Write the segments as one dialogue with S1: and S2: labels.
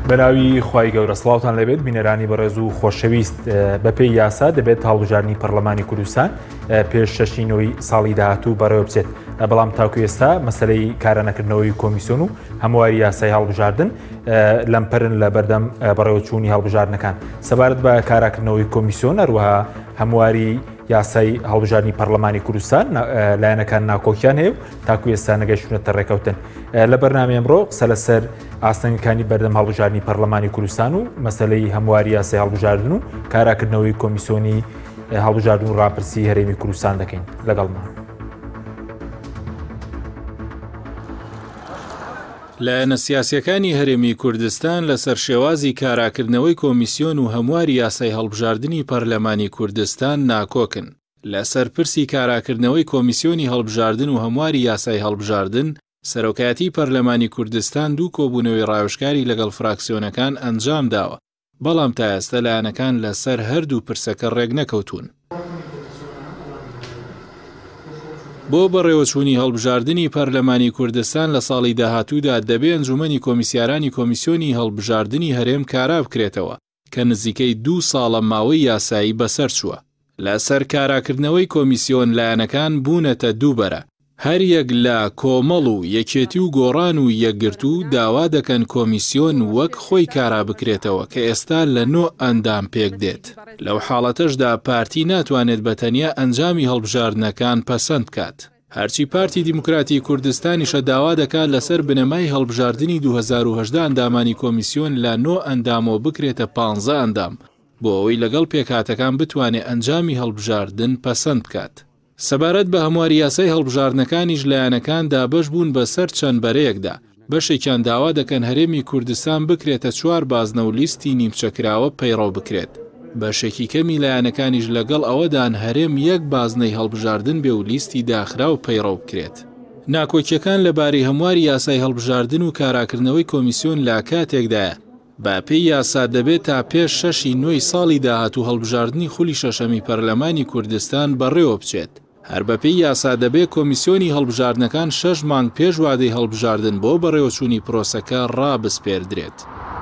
S1: بەناوی خوای گەورە سڵاوتان لەبێت بینەرانی بەڕێز و خۆشەویست بەپێی یاسا دەبێت هەڵبژاردننی پەرلەمانی کوردستان پێش 6 ساڵی داهاتوو بەڕێوە بچێت بەڵام تاکو ئێستا مەسلەی کارانەکردنەوەی کۆمیسیۆن و هەمواری یاسای هەڵبژاردن لەمپەرن لە بەردەم بەڕێوەچوونی هەڵبژاردنەکان سەبارەت بە کاراکردنەوەی کۆمیسیۆن هەروەها هەمواری یاسای هەڵبژاردننی پەرلەمانی کوردستان لایەنەکان ناکۆکیان هەیە و تاکو ئێستا نەگەیشتونەتە ڕێکەوتن لە بەرنامە ئەمڕۆ قسە لەسەر ئاستەنگەکانی بەردەم هەڵبژاردننی پەرلەمانی کوردستان و مەسلەی هەمواری یاسای هەڵبژاردن و کاراکردنەوەی کۆمیسیۆنی هەڵبژاردن و ڕاپرسی هەرێمی کوردستان دەکەین لەگەڵمان.
S2: لایەنە سیاسیەکانی هەرێمی کوردستان لەسەر شێوازی کاراکردنەوەی کۆمیسیۆن و هەمواری یاسای هەڵبژاردننی پەرلەمانی کوردستان ناکۆکن. لەسەر پرسی کاراکردنەوەی کۆمیسیۆنی هەڵبژاردن و هەمواری یاسای هەڵبژاردن سەرۆکایەتی پەرلەمانی کوردستان دوو کۆبوونەوەی ڕاوێژکاری لەگەڵ فراکسیۆنەکان ئەنجام داوە، بەڵام تا ئێستا لایەنەکان لەسەر هەردوو پرسەکە ڕێک نەکەوتون. بۆ بەڕێوەچوونی هەڵبژاردننی پەرلەمانی کوردستان لە ساڵی داهاتوودا دەبێت ئەنجومەنی کۆمیسیارانی کۆمیسیۆنی هەڵبژاردننی هەرێم کارا بکرێتەوە کە نزیکەی 2 ساڵە ماوەی یاسایی بەسەر چووە. لەسەر کاراکردنەوەی کۆمیسیۆن لایەنەکان بوونەتە دووبەرە، هەر یەک لە کۆمەڵ و یەکێتی و گۆڕان و یەکگرتو داوا دەکەن کۆمیسیۆن وەک خۆی کارا بکرێتەوە کە ئێستا لە نۆ ئەندام پێک دێت. لەو حاڵەتەشدا پارتی ناتوانێت بەتەنیا ئەنجامی هەڵبژاردنەکان پەسەند بکات. هەرچی پارتی دیموکراتی کوردستانیشە داوا دەکات لەسەر بنەمای هەڵبژاردننی 2010 ئەندامانی کۆمیسیۆن لە 9 ئەندامەوە بکرێتە 15 ئەندام بۆ ئەوەی لەگەڵ پێکهاتەکان بتوانێت ئەنجامی هەڵبژاردن پەسەند بکات. سەبارەت بە هەمواری یاسای هەڵبژاردنەکانیش لایەنەکان دابەش بوون بەسەر چەند بەرەیەکدا. بەشێکیان داوا دەکەن هەرێمی کوردستان بکرێتە 4 بازنە و لیستی نیمچەکراوە پەیڕەو بکرێت. بەشێکی کەمی لایەنەکانیش لەگەڵ ئەوەدان هەرێم 1 بازنەی هەڵبژاردن بێ و لیستی داخرا و پەیڕەو بکرێت. ناکۆکیەکان لەبارەی هەمواری یاسای هەڵبژاردن و کاراکردنەوەی کۆمیسیۆن لا کاتێکدایە با پێی یاسا دەبێت تا پێش 6 ساڵی داهاتوو هەڵبژاردننی خولی شەشەمی پەرلەمانی کوردستان بەڕێوە بچێت. هەر بەپێی یاسا دەبێت کۆمیسیۆنی هەڵبژاردنەکان 6 مانگ پێش وادەی هەڵبژاردن بۆ بەڕێوەچوونی پرۆسەکە ڕابسپێردرێت.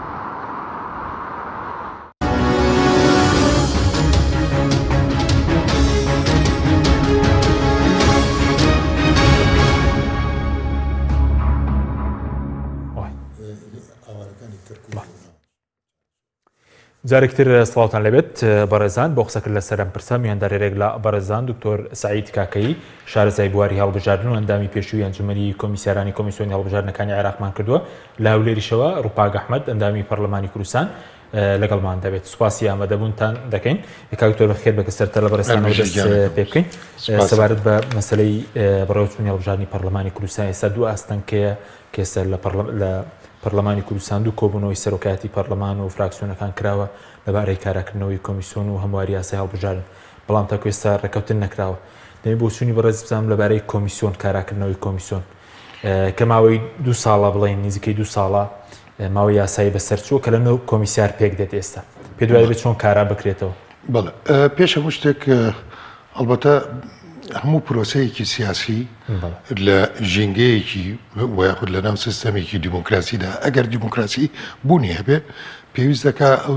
S1: جارێکتر سڵاوتان لەبێت بەڕێزان بۆ قسەکرد لە سەرم پرسە میاندارێک لە بەڕێزان دکتۆر سعید کاکەی شارەزای بواری هەڵبژاردن و ئەندامی پێشووی ئەنجومەنی کۆمیسیارانی کۆمیسیۆنی هەڵبژاردنەکانی عێراقمان کردووە لە هەولێریشەوە ڕووپاگ ئەحمەد ئەندامی پەرلەمانی کوردستان لەگەڵمان دەبێت. سوپاسی ئامادەبوونتان دەکەین. دکتۆر بەخێر بە کەسەرتە لە بەڕێستانەوە دەست پێ بکەین سەبارەت بە مەسەلەی بەڕێوەچوونی هەڵبژاردننی پەرلەمانی کوردستان. ئێستا دوو ئاستەنکەیە کێسە لە پەرلەمانی کوردستان دوو کۆبوونەوەی سەرۆکایەتی پەرلەمان و فراکسیۆنەکان کراوە لەبارەی کاراکردنەوەی کۆمیسیۆن و هەمواری یاسای هەڵبژاردن، بەڵام تاکو ئێستا ڕێکەوتن نەکراوە. دەبێت بۆ چوونی بەڕێز بزانم لەبارەی کۆمیسیۆن کاراکردنەوەی کۆمیسیۆن کە ماوەی 2 ساڵە بڵێن نزیکەی 2 ساڵە ماوەی یاسایی بەسەر چووە کە لە نۆ کۆمیسیار پێک دێت ئێستا پێ دوای بێت چۆن کارا بکرێتەوە.
S3: بەڵێ پێش هەموو شتێک ئەلبەتە هەموو پرۆسەیەکی سیاسی لە ژینگەیەکی وەیاخود لە ناو سیستەمێکی دیموکراسیدا ئەگەر دیموکراسی بوونی هەبێ پێویست دەکا ئەو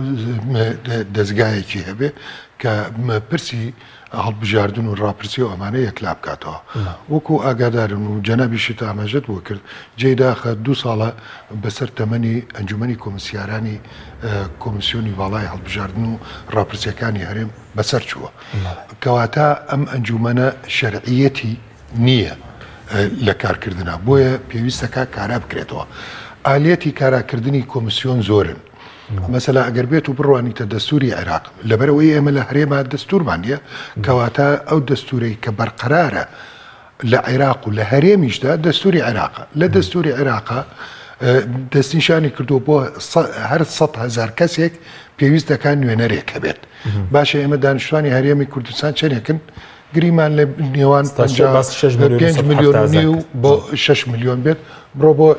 S3: دەستگایەکی هەبێ کە پرسی هەڵبژاردن و ڕاپرسی و ئەمانە یەکلا بکاتەوە. وەکو ئاگادارن و جەنابیشت ئاماژەت بۆ کرد جێداخە 2 ساڵە بەسەر تەمەنی ئەنجومەنی کۆمیسیارانی کۆمیسیۆنی باڵای هەڵبژاردن و ڕاپرسیەکانی هەرێم بەسەر چووە. کەواتە ئەم ئەنجومەنە شەرعیەتی نییە لە کارکردنا، بۆیە پێویستەکە کارا بکرێتەوە. ئالێتی کاراکردنی کۆمیسیۆن زۆرن. مەسەلا ئەگەر بێت و بڕوانیتە دەستوری عێراق لەبەرەوەی ئێمە لە هەرێمە دەستورمان نیە، کەواتە ئەو دەستورەی کە بەرقەرارە لە عێراق و لە هەرێمیشدا دەستوری عێراقە. لە دەستوری عێراقە دەستنیشانی کردو بۆ هەر 100,000 کەسێک پێویست دەکات نوێنەرێک هەبێت. باشە ئێمە دانیشتوانی هەرێمی کوردستان چەندێکن؟ گریمان لە نێوان 5 میلیۆن بۆ 6 میلیۆن بێت، بڕۆ بۆ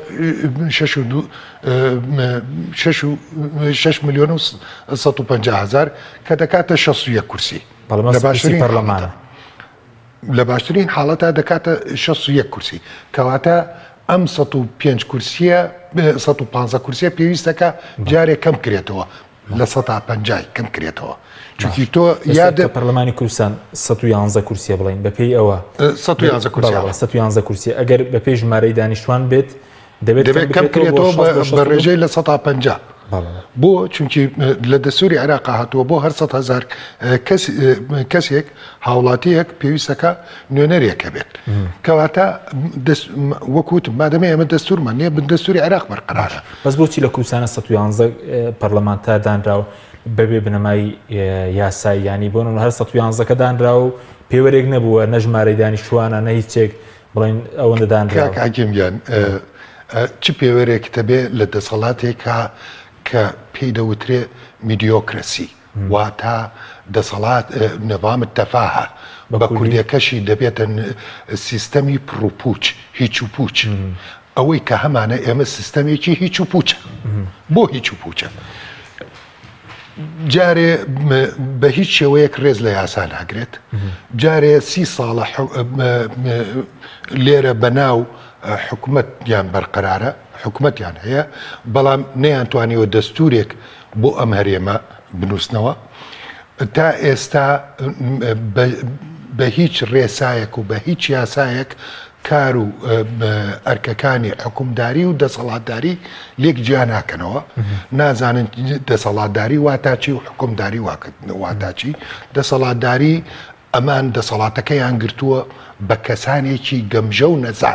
S3: 6 میلیۆن و 150,000 کە دەکاتە 61 کورسی لە باشترین حاڵەتە دەکاتە 61 کورسی. کەواتە ئەم 105 کورسیە 115 کورسیە پێویستەکە جارێک کەم کرێتەوە لە 150 کەم کرێتەوە چونکی تۆ یادە
S1: پەرلەمانی کوردستان 111 کورسیە بڵین بەپێی ئەوە 111 کورسیە ئەگەر بەپێی ژمارەی دانیشتوان بێت دەبێت
S3: کەم کرێتەوە بە ڕێژەی لە 150 بۆ چونکی لە دەستوری عێراق هاتووە بۆ هەر 100,000 کەسێک هاوڵاتیەک پێویستەکە نوێنەرێکە بێت کەواتە وەکوتم مادەمە ئێمە دەستورمان نییە بن دەستوری عێراق بەرقرارە
S1: بەس بۆچی لە کوردستانە 111 پەرلەمانتار دانراوە بەبێ بنەمای یاسایی ینی بۆ هەر 111کە دانراوە و پێوەرێک نەبووە نە ژمارەی دانیشتوانە نە هیچێک بڵین ئەوەندە دانراوە
S3: کاکەمیان چ پێوەرێک دەبێ لە دەسەڵاتێکە کە پێی دەوترێ میدیۆکرەسی واتە دەسەڵات نظامت تەفاهە بە کوردیەکەشی دەبێتە سیستەمی پرۆپوچ هیچ و پوچ ئەوەی کە هەمانە ئێمە سیستەمێکی هیچ و پوچە بۆ هیچ و پوچە جارێ بە هیچ شێوەیەک ڕێز لە یاسا ناگرێت جارێ 30 ساڵە لێرە بەناو حکومەتیان بەرقرارە حکومەتیان هەیە بەڵام نەیانتوانیەوە دەستورێک بۆ ئەم هەرێمە بنووسنەوە تا ئێستا بە هیچ ڕێسایەک و بە هیچ یاسایەک کار و ئەرکەکانی حکومداری و دەسەڵاتداری لێک جیا ناکەنەوە نازانن دەسەڵاتداری واتاچی و حکومداری واتاچی دەسەڵاتداری ئەمان دەسەڵاتەکەیان گرتووە بە کەسانێکی گەمژە و نەزان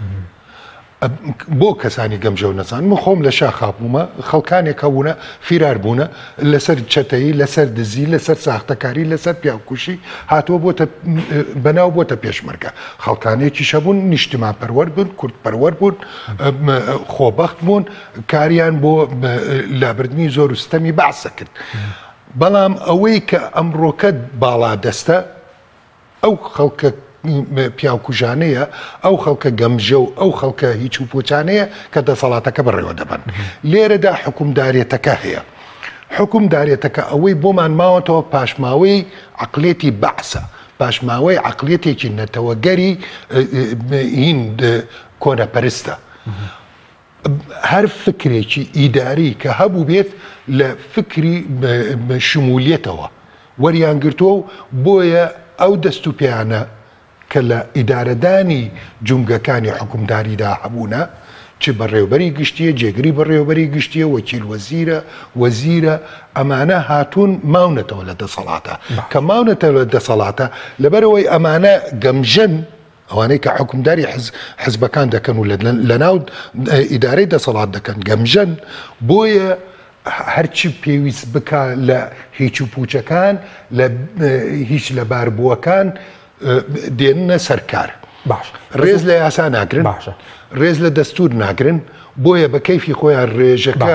S3: بۆ کەسانی گەمژە و نەزان من خۆم لە شا خاپوومە خەڵکانێک هەبوونە فیرار بوونە لەسەر چەتەیی لەسەر دزی لەسەر ساختەکاری لەسەر پیاوکوشی هاتووە بۆتە بەناو بۆتە پێشمەرگە خەڵکانێکی شەبوون نیشتمان پەروەەر بوون کورد پەروەەر بوون خۆبەخت بوون کاریان بۆ لابردنی زۆر وستەمی باسە کرد بەڵام ئەوەی کە ئەمڕۆکە باڵا دەستە ئەو خەڵکە پیاوکوژانەیە ئەو خەڵکە گەمژە و ئەو خەڵکە هیچ و پۆچانەیە کە دەسەڵاتەکە بەڕێوە دەبن لێرەدا حکومدارێتەکە هەیە حکومدارێتەکە ئەوەی بۆمان ماوەتەوە پاشماوەی عقلێتی بەعسە پاشماوەی عقلێتێکی نەتەوەگەری هین کۆنەپەرستە هەر فکرێکی ئیداری کە هەبوو بێت لە فکری شمولیەتەوە وەریان گرتووە و بۆیە ئەو دەست و پێیانە کە لە ئیدارەدانی جونگەکانی حکومداریدا هەبوونە چ بەڕێوبەری گشتیە جێگری بەڕێوبەری گشتیە وەکیل وەزیرە ئەمانە هاتوون ماونەتەوە لە دەسەڵاتە کە ماونەتەوە لە دەسەڵاتە لەبەرەوەی ئەمانە گەمژن ئەوانەی کە حکومداری حزبەکان دەکەن و لە ناو ئیدارەی دەسەڵات دەکەن گەمژن بۆیە هەرچی پێویست بکە لە هیچ و پوچەکان لە هیچ لە باربووەکان دێنە سەرکار ڕێز لە یاسا ناگرن ڕێز لە دەستور ناگرن بۆیە بە کەیفی خۆیان ڕێژەکە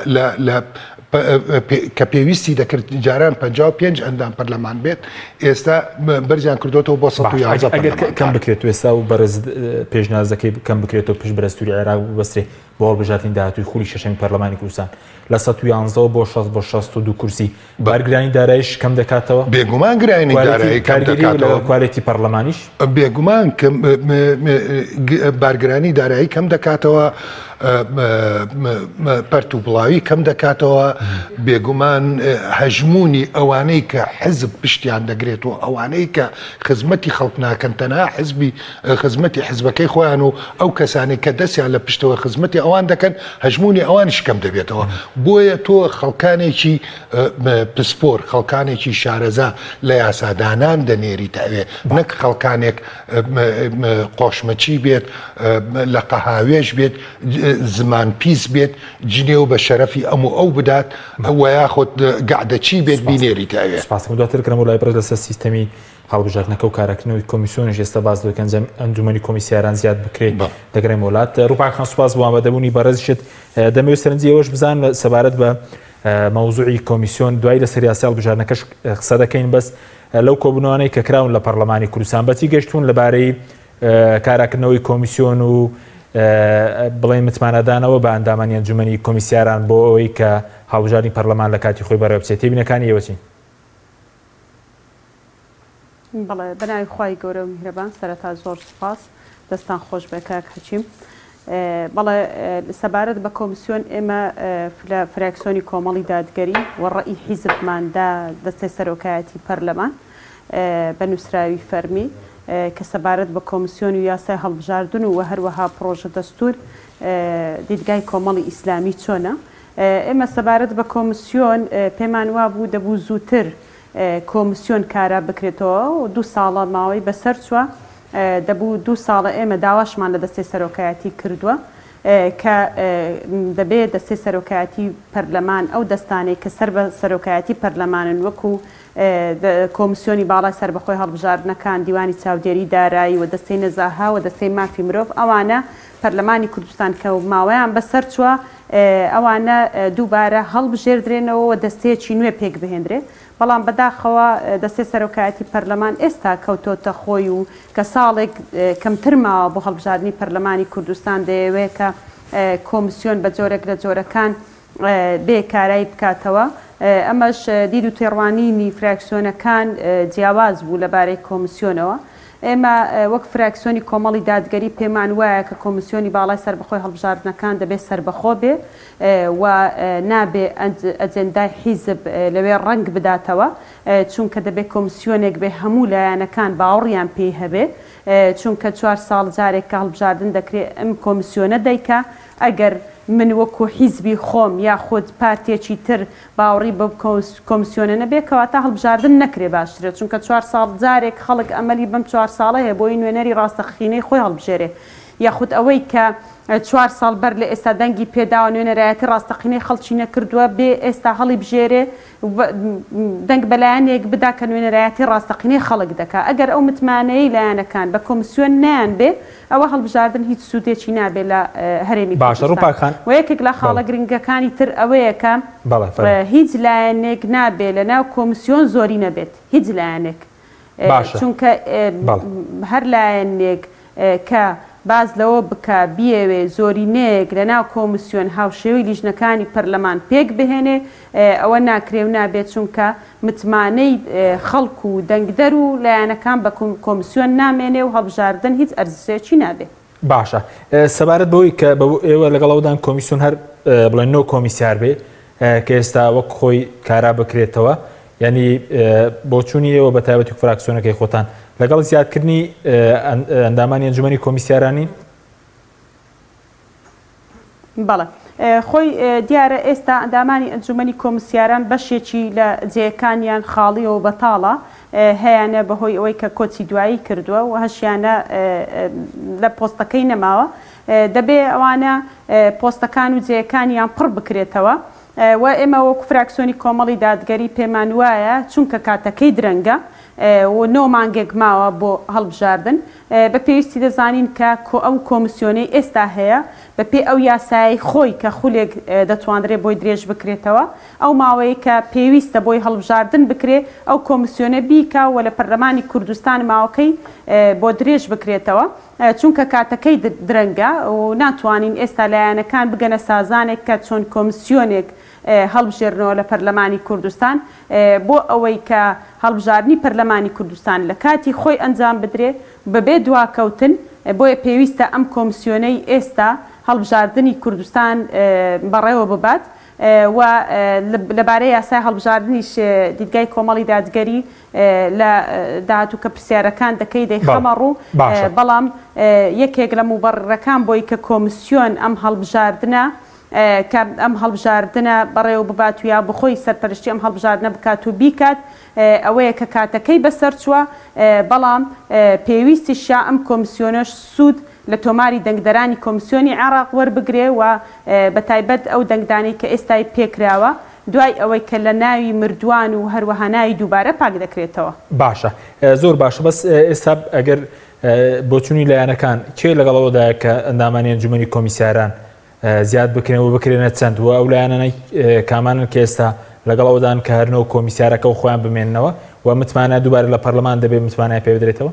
S3: کە پێویستی دەکرد جاران 55 ئەندام پەرلەمان بێت ئێستا بەرزیان کردوەوە بۆ 111
S1: کەم بکرێت ئێستا و بەرز پێشنازەکەی بکەم بکرێتەوە پشت بەرەستوری عێراق ببەسترێ بۆ هەڵبژاردننی داهاتووی خولی شەشەمی پەرلەمانی کوردستان لە 111 بۆ 62 کورسی بارگرانی داراییش کەم دەکاتەوە
S3: بێگومان گرانی دارایی کەم دەکاتەوە
S1: کوالێتی پەرلەمانیش
S3: بێگومان بارگرانی دارایی کەم دەکاتەوە پەرت و بڵاوی کەم دەکاتەوە بێگومان هەژمونی ئەوانەی کە حزب پشتیان دەگرێت و ئەوانەی کە خزمەتی خەڵک ناکەن تەنها خزمەتی حزبەکەی خۆیان و ئەو کەسانی کە دەستیان لە پشتەوە خزمەتی ئەوان دەکەن هەژمونی ئەوانش کەم دەبێتەوە بۆیە تۆ خەڵکانێکی پسپۆر خەڵکانێکی شارەزا لە یاسادانان دەنێری تاوێ نەک خەڵکانێک قۆشمەچی بێت لە قەهاوێش بێت زمان پیس بێت جنێ و بە شەرەفی ئەموو ئەو بدات ئەوە یاخۆت گعدەچی بێت بینێری تاوێ
S1: سپاسم دواتر کەم وڵای پرس لەسەر سیستەمی هەڵبژاردنەکە و کارەکردنەوەی کۆمیسیۆنیش ئێستا باز دەکەن ئەنجومەنی کۆمیسیاران زیاد بکرێت دەگەڕێم وڵات ڕووباخان سوپاس بۆ ئامادەبوونی بەڕێزیشت دەمەوێت سەرنجی ئەوەش بزان سەبارەت بە مەوزوعی کۆمیسیۆن دوای لەسەر یاسای هەڵبژاردنەکەش قسە دەکەین بەس لەو کۆبوونەوەی کە کراون لە پەرلەمانی کوردستان بەچی گەشتون لەبارەی کاراکردنەوەی کۆمیسیۆن و بڵێن متمانەدانەوە بە ئەندامانی ئەنجومەنی کۆمیسیاران بۆ ئەوەی کە هەڵبژاردنی پەرلەمان لە کاتی خۆی بەڕێوە بچێت تێبینەکانی ئێوەچین
S4: بەڵێ بەناوی خوای گەورە و میهرەبان سەرەتا زۆر سوپاس دەستان خۆش بە کاک حەکیم بەڵێ سەبارەت بە کۆمیسیۆن ئێمە لە فراکسیۆنی کۆمەڵی دادگەری وەڕەئی حیزبماندا دەستەی سەرۆکایەتی پەرلەمان بە نووسراوی فەرمی کە سەبارەت بە کۆمیسیۆن و یاسای هەڵبژاردن و هەروەها پرۆژە دەستور دیدگای کۆمەڵی ئیسلامی چۆنە. ئێمە سەبارەت بە کۆمیسیۆن پێمان وا بوو دەبوو زووتر کۆمیسیۆن کارا بکرێتەوە و 2 ساڵە ماوەی بەسەر چووە دەبوو 2 ساڵە ئێمە داواشمان لە دەستەی سەرۆکایەتی کردووە کە دەبێت دەستەی سەرۆکایەتی پەرلەمان ئەو دەستانەی کە سەر بە سەرۆکایەتی پەرلەمانن وەکو کۆمیسیۆنی باڵای سربەخۆی هەڵبژاردنەکان دیوانی چاودێری دارایی و دەستەی نەزاها و دەستەی مافی مرۆڤ ئەوانە پەرلەمانی کوردستان کە ماوەیان بەسەر چووە ئەوانە دووبارە هەڵبژێردرێنەوە و دەستەیەکی نوێ پێک بهێنرێ. بەڵام بەداخەوە دەستەی سەرۆکایەتی پەرلەمان ئێستا کەوتۆتە خۆی و کە ساڵێک کەمتر ماوە بۆ هەڵبژاردننی پەرلەمانی کوردستان دەیەوێت کە کۆمیسیۆن بە جۆرێک لە جۆرەکان بێ کارایی بکاتەوە. ئەمەش دید و تێڕوانینی فراکسیۆنەکان جیاواز بوو لەبارەی کۆمیسیۆنەوە. ئێمە وەک فراکسیۆنی کۆمەڵی دادگەری پێمان وایە کە کۆمیسیۆنی باڵای سربەخۆی هەڵبژاردنەکان دەبێت سربەخۆ بێ و نابێ ئەجێندای حیزب لەوێ ڕنگ بداتەوە چونکە دەبێت کۆمیسیۆنێک بێ هەموو لایەنەکان باوەڕیان پێی هەبێ چونکە 4 ساڵ جارێک کە هەڵبژاردن دەکرێت ئەم کۆمیسیۆنە دەیکا ئەگەر من وەکو حیزبی خۆم یاخود پارتێکی تر باوەڕی بە کۆمیسیۆنە نەبێت کەواتە هەڵبژاردن نەکرێ باشترێت چونکە 4 ساڵ جارێک خەڵک ئەمەلی بەم 4 ساڵە هەیە بۆی نوێنەری ڕاستەخینەی خۆی هەڵبژێرێ یاخود ئەوەی کە 4 ساڵ بەر لە ئێستا دەنگی پێداوە نوێنەرایەتی ڕاستەقینەی خەڵکی نەکردووە بێ ئێستا هەڵی بژێرێ دەنگ بەلایەنێک بدا کە نوێنەرایەتی ڕاستەقینەی خەڵک دەکا ئەگەر ئەو متمانەی لایەنەکان بە کۆمیسیۆن نیان بێ ئەوە هەڵبژاردن هیچ سوودێکی نابێت لە هەرێمی کوردستان و یەکێک لە خاڵە گرنگەکانی تر ئەوەیە کە هیچ لایەنێک نابێت لە ناو کۆمیسیۆن زۆری نەبێت هیچ لایەنێک چونکە هەر لایەنێک کە باز لەوە بکە بیەوێ زۆرینەیەک لە ناو کۆمیسیۆن هاوشێوەی لیژنەکانی پەرلەمان پێک بهێنێ ئەوە ناکرێ و نابێت چونکە متمانەی خەڵک و دەنگدەر و لایەنەکان بە کۆمیسیۆن نامێنێ و هەڵبژاردن هیچ ئەرزشێکی نابێت.
S1: باشە سەبارەت بەوەی کە ئێوە لەگەڵەوەدان کۆمیسیۆن هەر بڵێن نۆ کۆمیسیار بێ کە ئێستا وەک خۆی کارا بکرێتەوە ینی بۆچوونی ئێوە بە تایبەتی فراکسیۆنەکەی خۆتان لەگەڵ زیادکردنی ئەندامانی ئەنجومەنی کۆمیسیارانی
S4: بەڵێ خۆی دیارە ئێستا ئەندامانی ئەنجومەنی کۆمیسیاران بەشێکی لە جێیەکانیان خاڵیەوە بەتاڵە هەیەە بەهۆی ئەوەی کە کۆچی دوایی کردووە و هەشیانە لە پۆستەکەی نەماوە دەبێ ئەوانە پۆستەکان و جێیەکانیان پڕ بکرێتەوە و ئێمە وەکو فراکسیۆنی کۆمەڵی دادگەری پێمان وایە چونکە کاتەکەی درەنگە و 9 مانگێک ماوە بۆ هەڵبژاردن بە پێویستی دەزانین کە ئەو کۆمیسیۆنەی ئێستا هەیە بە پێی ئەو یاسایی خۆی کە خولێک دەتوانرێت بۆی درێژ بکرێتەوە ئەو ماوەیە کە پێویستە بۆی هەڵبژاردن بکرێ ئەو کۆمیسیۆنە بیکە و لە پەرلەمانی کوردستان ماوەکەی بۆ درێژ بکرێتەوە چونکە کاتەکەی درەنگە و ناتوانین ئێستا لایەنەکان بگەنە سازانێک کە چۆن کۆمیسیۆنێک هەڵبژێرنەوە لە پەرلەمانی کوردستان بۆ ئەوەی کە هەڵبژاردننی پەرلەمانی کوردستان لە کاتی خۆی ئەنجام بدرێ بەبێ دواکەوتن بۆیە پێویستە ئەم کۆمیسیۆنەی ئێستا هەڵبژاردننی کوردستان بەڕێوە ببات و لەبارەی یاسای هەڵبژاردننیش دیدگای کۆمەڵی دادگەری لە داهاتوو کە پرسیارەکان دەکەی دەیخەمە ڕوو بەڵام یەکێک لە موبەڕەکان بۆی کە کۆمیسیۆن ئەم هەڵبژاردنە کە ئەم هەڵبژاردنە بەڕێوە ببات و یا بخۆی سەرپەرشتی ئەم هەڵبژاردنە بکات و بیکات ئەوەیە کە کاتەکەی بەسەر چووە بەڵام پێویستیشە ئەم کۆمیسیۆنەش سوود لە تۆماری دەنگدەرانی کۆمیسیۆنی عێراق وەربگرێ و بە تایبەت ئەو دەنگدانەی کە ئێستای پێکراوە دوای ئەوەی کە لە ناوی مردووان و هەروەها ناوی دووبارە پاک دەکرێتەوە.
S1: باشە زۆر باشە بەس ئێستا ئەگەر بۆچوونی لایەنەکان کێ لەگەڵەوەدایە کە ئەندامانی ئەنجومەنی کۆمیسیاران زیاد بکرێنەوە بکرێنە چەند و ئەو لایەنانەی کامانن کە ئێستا لەگەڵەوەدان کە هەرنەوە کۆمیسیارەکە و خۆیان بمێننەوە و متمانە دووبارە لە پەرلەمان دەبێت متمانای پێ بدرێتەوە؟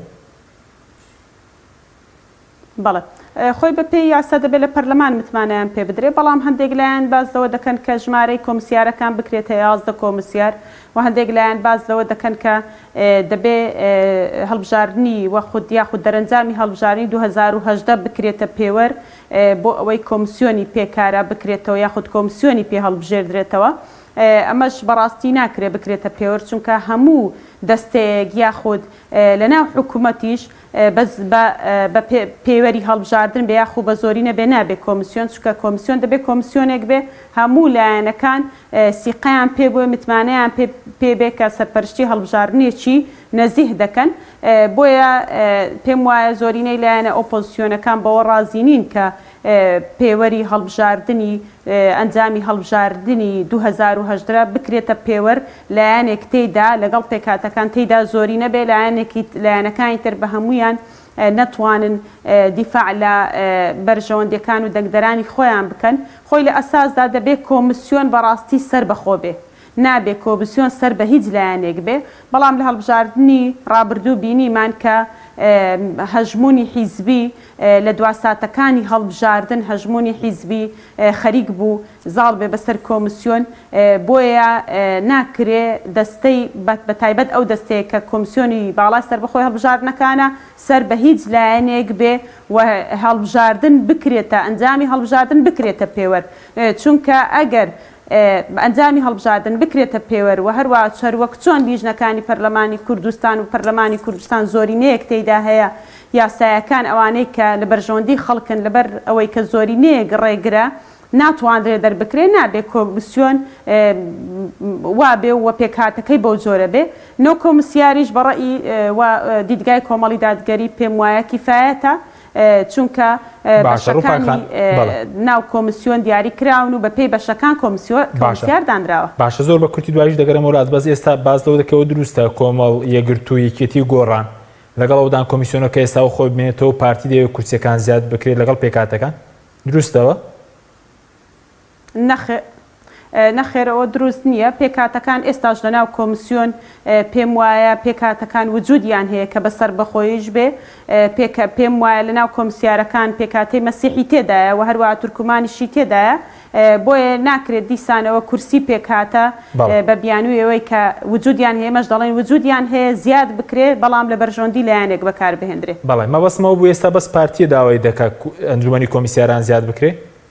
S4: بەڵێ خۆی بە پێی یاسا دەبێت لە پەرلەمان متمانیان پێ بدرێت بەڵام هەندێک لایەن باز لەوە دەکەن کە ژمارەی کۆمیسیارەکان بکرێتە 11 کۆمیسیار و هەندێک لایەن باز لەوە دەکەن کە دەبێ هەڵبژاردننی وە خود یاخود دەرەنجامی هەڵبژاردننی 2018 بکرێتە پێوەر بۆ ئەوەی کۆمسیۆنی پێکارە بکرێتەوە یاخود کۆمسیۆنی پێ هەڵبژێردرێتەوە ئەمەش بەڕاستی ناکرێت بکرێتە پێوە چونکە هەموو دەستەیەک یاخود لەناو حکوومەتیش بەس بە پێوەری هەڵبژاردن بە یاخو بە زۆری نەبێ نابێ کۆمسیۆن چونکە کۆمسیۆن دەبێت کۆمسیۆنێک بێ هەموو لایەنەکان سیقەیان پێ بۆ متمانەیان پێ بێ کە سەرپەرشتی هەڵبژاردنێکی نەزیح دەکەن بۆیە پێم وایە زۆرینەی لایەنە ئۆپۆزیسیۆنەکان بەوە ڕازی نین کە پێوەری هەڵبژاردننی ئەنجامی هەڵبژاردننی 2010 بکرێتە پێوەەر لایەنێک تێیدا لەگەڵ پێکاتەکان تێیدا زۆری نەبێ لایەنەکانی تر بە هەمویان نەتوانن دیفاع لە بەرژەوەندەکان و دەنگدەرانی خۆیان بکەن خۆی لە ئەساسدا دەبێت کۆمسیۆن بەڕاستی سەر بەخۆ بێ نابێ کۆمسیۆن سەر بە هیچ لایەنێک بێ بەڵام لە هەڵبژاردننی ڕابردوو بینیمان کە هەژمونی حیزبی لە دواساتەکانی هەڵبژاردن هەژمونی حیزبی خەریک بوو زاڵ بێ بەسەر کۆمسیۆن بۆیە ناکرێ دەستەی بە تایبەت ئەو دەستەیە کە کۆمسیۆنی باڵای سەربەخۆی هەڵبژاردنەکانە سەر بە هیچ لایەنێک بێ و هەڵبژاردن بکرێتە ئەنجامی هەڵبژاردن بکرێتە پێوەەر چونکە ئەگەر ئەنجامی هەڵبژاردن بکرێتە پێوەەر و هەروە چەروەک چۆن لیژنەکانی پەرلەمانی کوردستان و پەرلەمانی کوردستان زۆرینەیەک تێیدا هەیە یاسایەکان ئەوانەی کە لە بەرژەوەندی خەڵکن لەبەر ئەوەی کە زۆرینەیەک ڕێگرە ناتوانرێت دەربکرێ نابێ کۆمسیۆن وابێ و پێکهاتەکەی بەو جۆرە بێ نۆ کۆمسیاریش بەڕێی دیدگای کۆمەڵی دادگەری پێم وایە کیفایەتە چونکە بەشەکانی ناو کۆمسیۆن دیاری کراون و بە پێی بەشەکان کۆمسیار دانراوە
S1: باشە زۆر بە کورتی دوایش دەگەرەمەوە بەس ئێستا باز لەوە دەکەوە دروستە کۆمەڵ یەکگرتوویەکێتی گۆڕان لەگەڵ ئەودان کۆمیسیۆنەکە ئێستا و خۆی بمێنێتەوە پارتی دەوێت کورسیەکان زیاد بکرێت لەگەڵ پێکاتەکان دروستەوە؟
S4: نەخێرەوە دروست نییە پێکاتەکان ئێستاش لەناو کۆمسیۆن پێم وایە پێکاتەکان وجودیان هەیە کە بەسەر بەخۆیش بێ پێم وایە لەناو کۆمسیارەکان پێکاتەی مەسیحی تێدایە و هەروە تورکمانیشی تێدایە بۆیە ناکرێت دیسانەوە کورسی پێکاتە بە بیانوویەوەی کە وجودیان هەیە مەش دەڵێن وجودیان هەیە زیاد بکرێ بەڵام لە بەرژەوەندی لایەنێک بەکار بهێنرێ
S1: بەڵێ مەبەستمەوە بوو ئێستا بەس پارتیە داوای دەکات ئەنجومەنی کۆمیسیاران زیاد بکرێ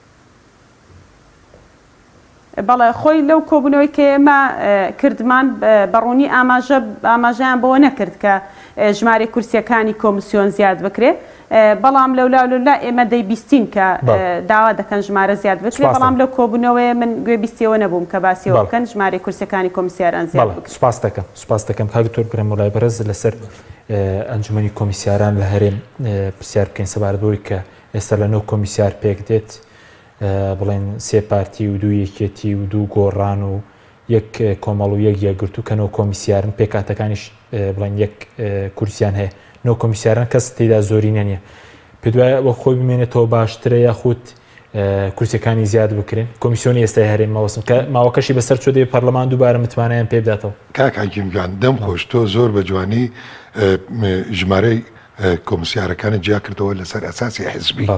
S4: بەڵێ خۆی لەو کۆبوونەوەی کە ئێمە کردمان بەڕوونی ئاماژیان بەوە نەکرد کە ژمارە کورسیەکانی کۆمسیۆن زیاد بکرێ بەڵام لەولا ئێمە دەیبیستین کە داوا دەکەن ژمارە زیاد بکرێ بەڵام لەو کۆبوونەوەی من گوێبیستیەوە نەبووم کە باسیەوە بکەن ژمارە کورسیەکانی کۆمسیاران زیاد بکرێ
S1: سپاس دەکەم کاکتۆر گرێمەڵای بەرز لەسەر ئەنجومەنی کۆمیسیاران لە هەرێم پرسیار بکەین سەبارەتەوەی کە ئێستا لە نۆ کۆمیسیار پێک دێت بڵێن سێ پارتی و دوو یەکێتی و دوو گۆڕان و یەک کۆمەڵ و یەک یەکگرتو کەنەوە کۆمیسیارن پێکاتەکانیش بڵێن یەک کورسیان هەیە نۆ کۆمیسیاران کەس تێدا زۆرینە نییە پێ دوایە وە خۆی بمێنێتەوە باشترە یاخود کورسەکانی زیاد بکرێن کۆمیسیۆنی ئێستای هەرێم مەوەسم کە ماوەکەشی بەسەر چۆ دەبێت پەرلەمان دووبارە متمانەیان پێ بداتەوە
S3: کاکاگیمگان دەم خۆش تۆ زۆر بە جوانی ژمارەی کۆمسیارەکانت جیا کردەوە لەسەر ئەساسی حیزبی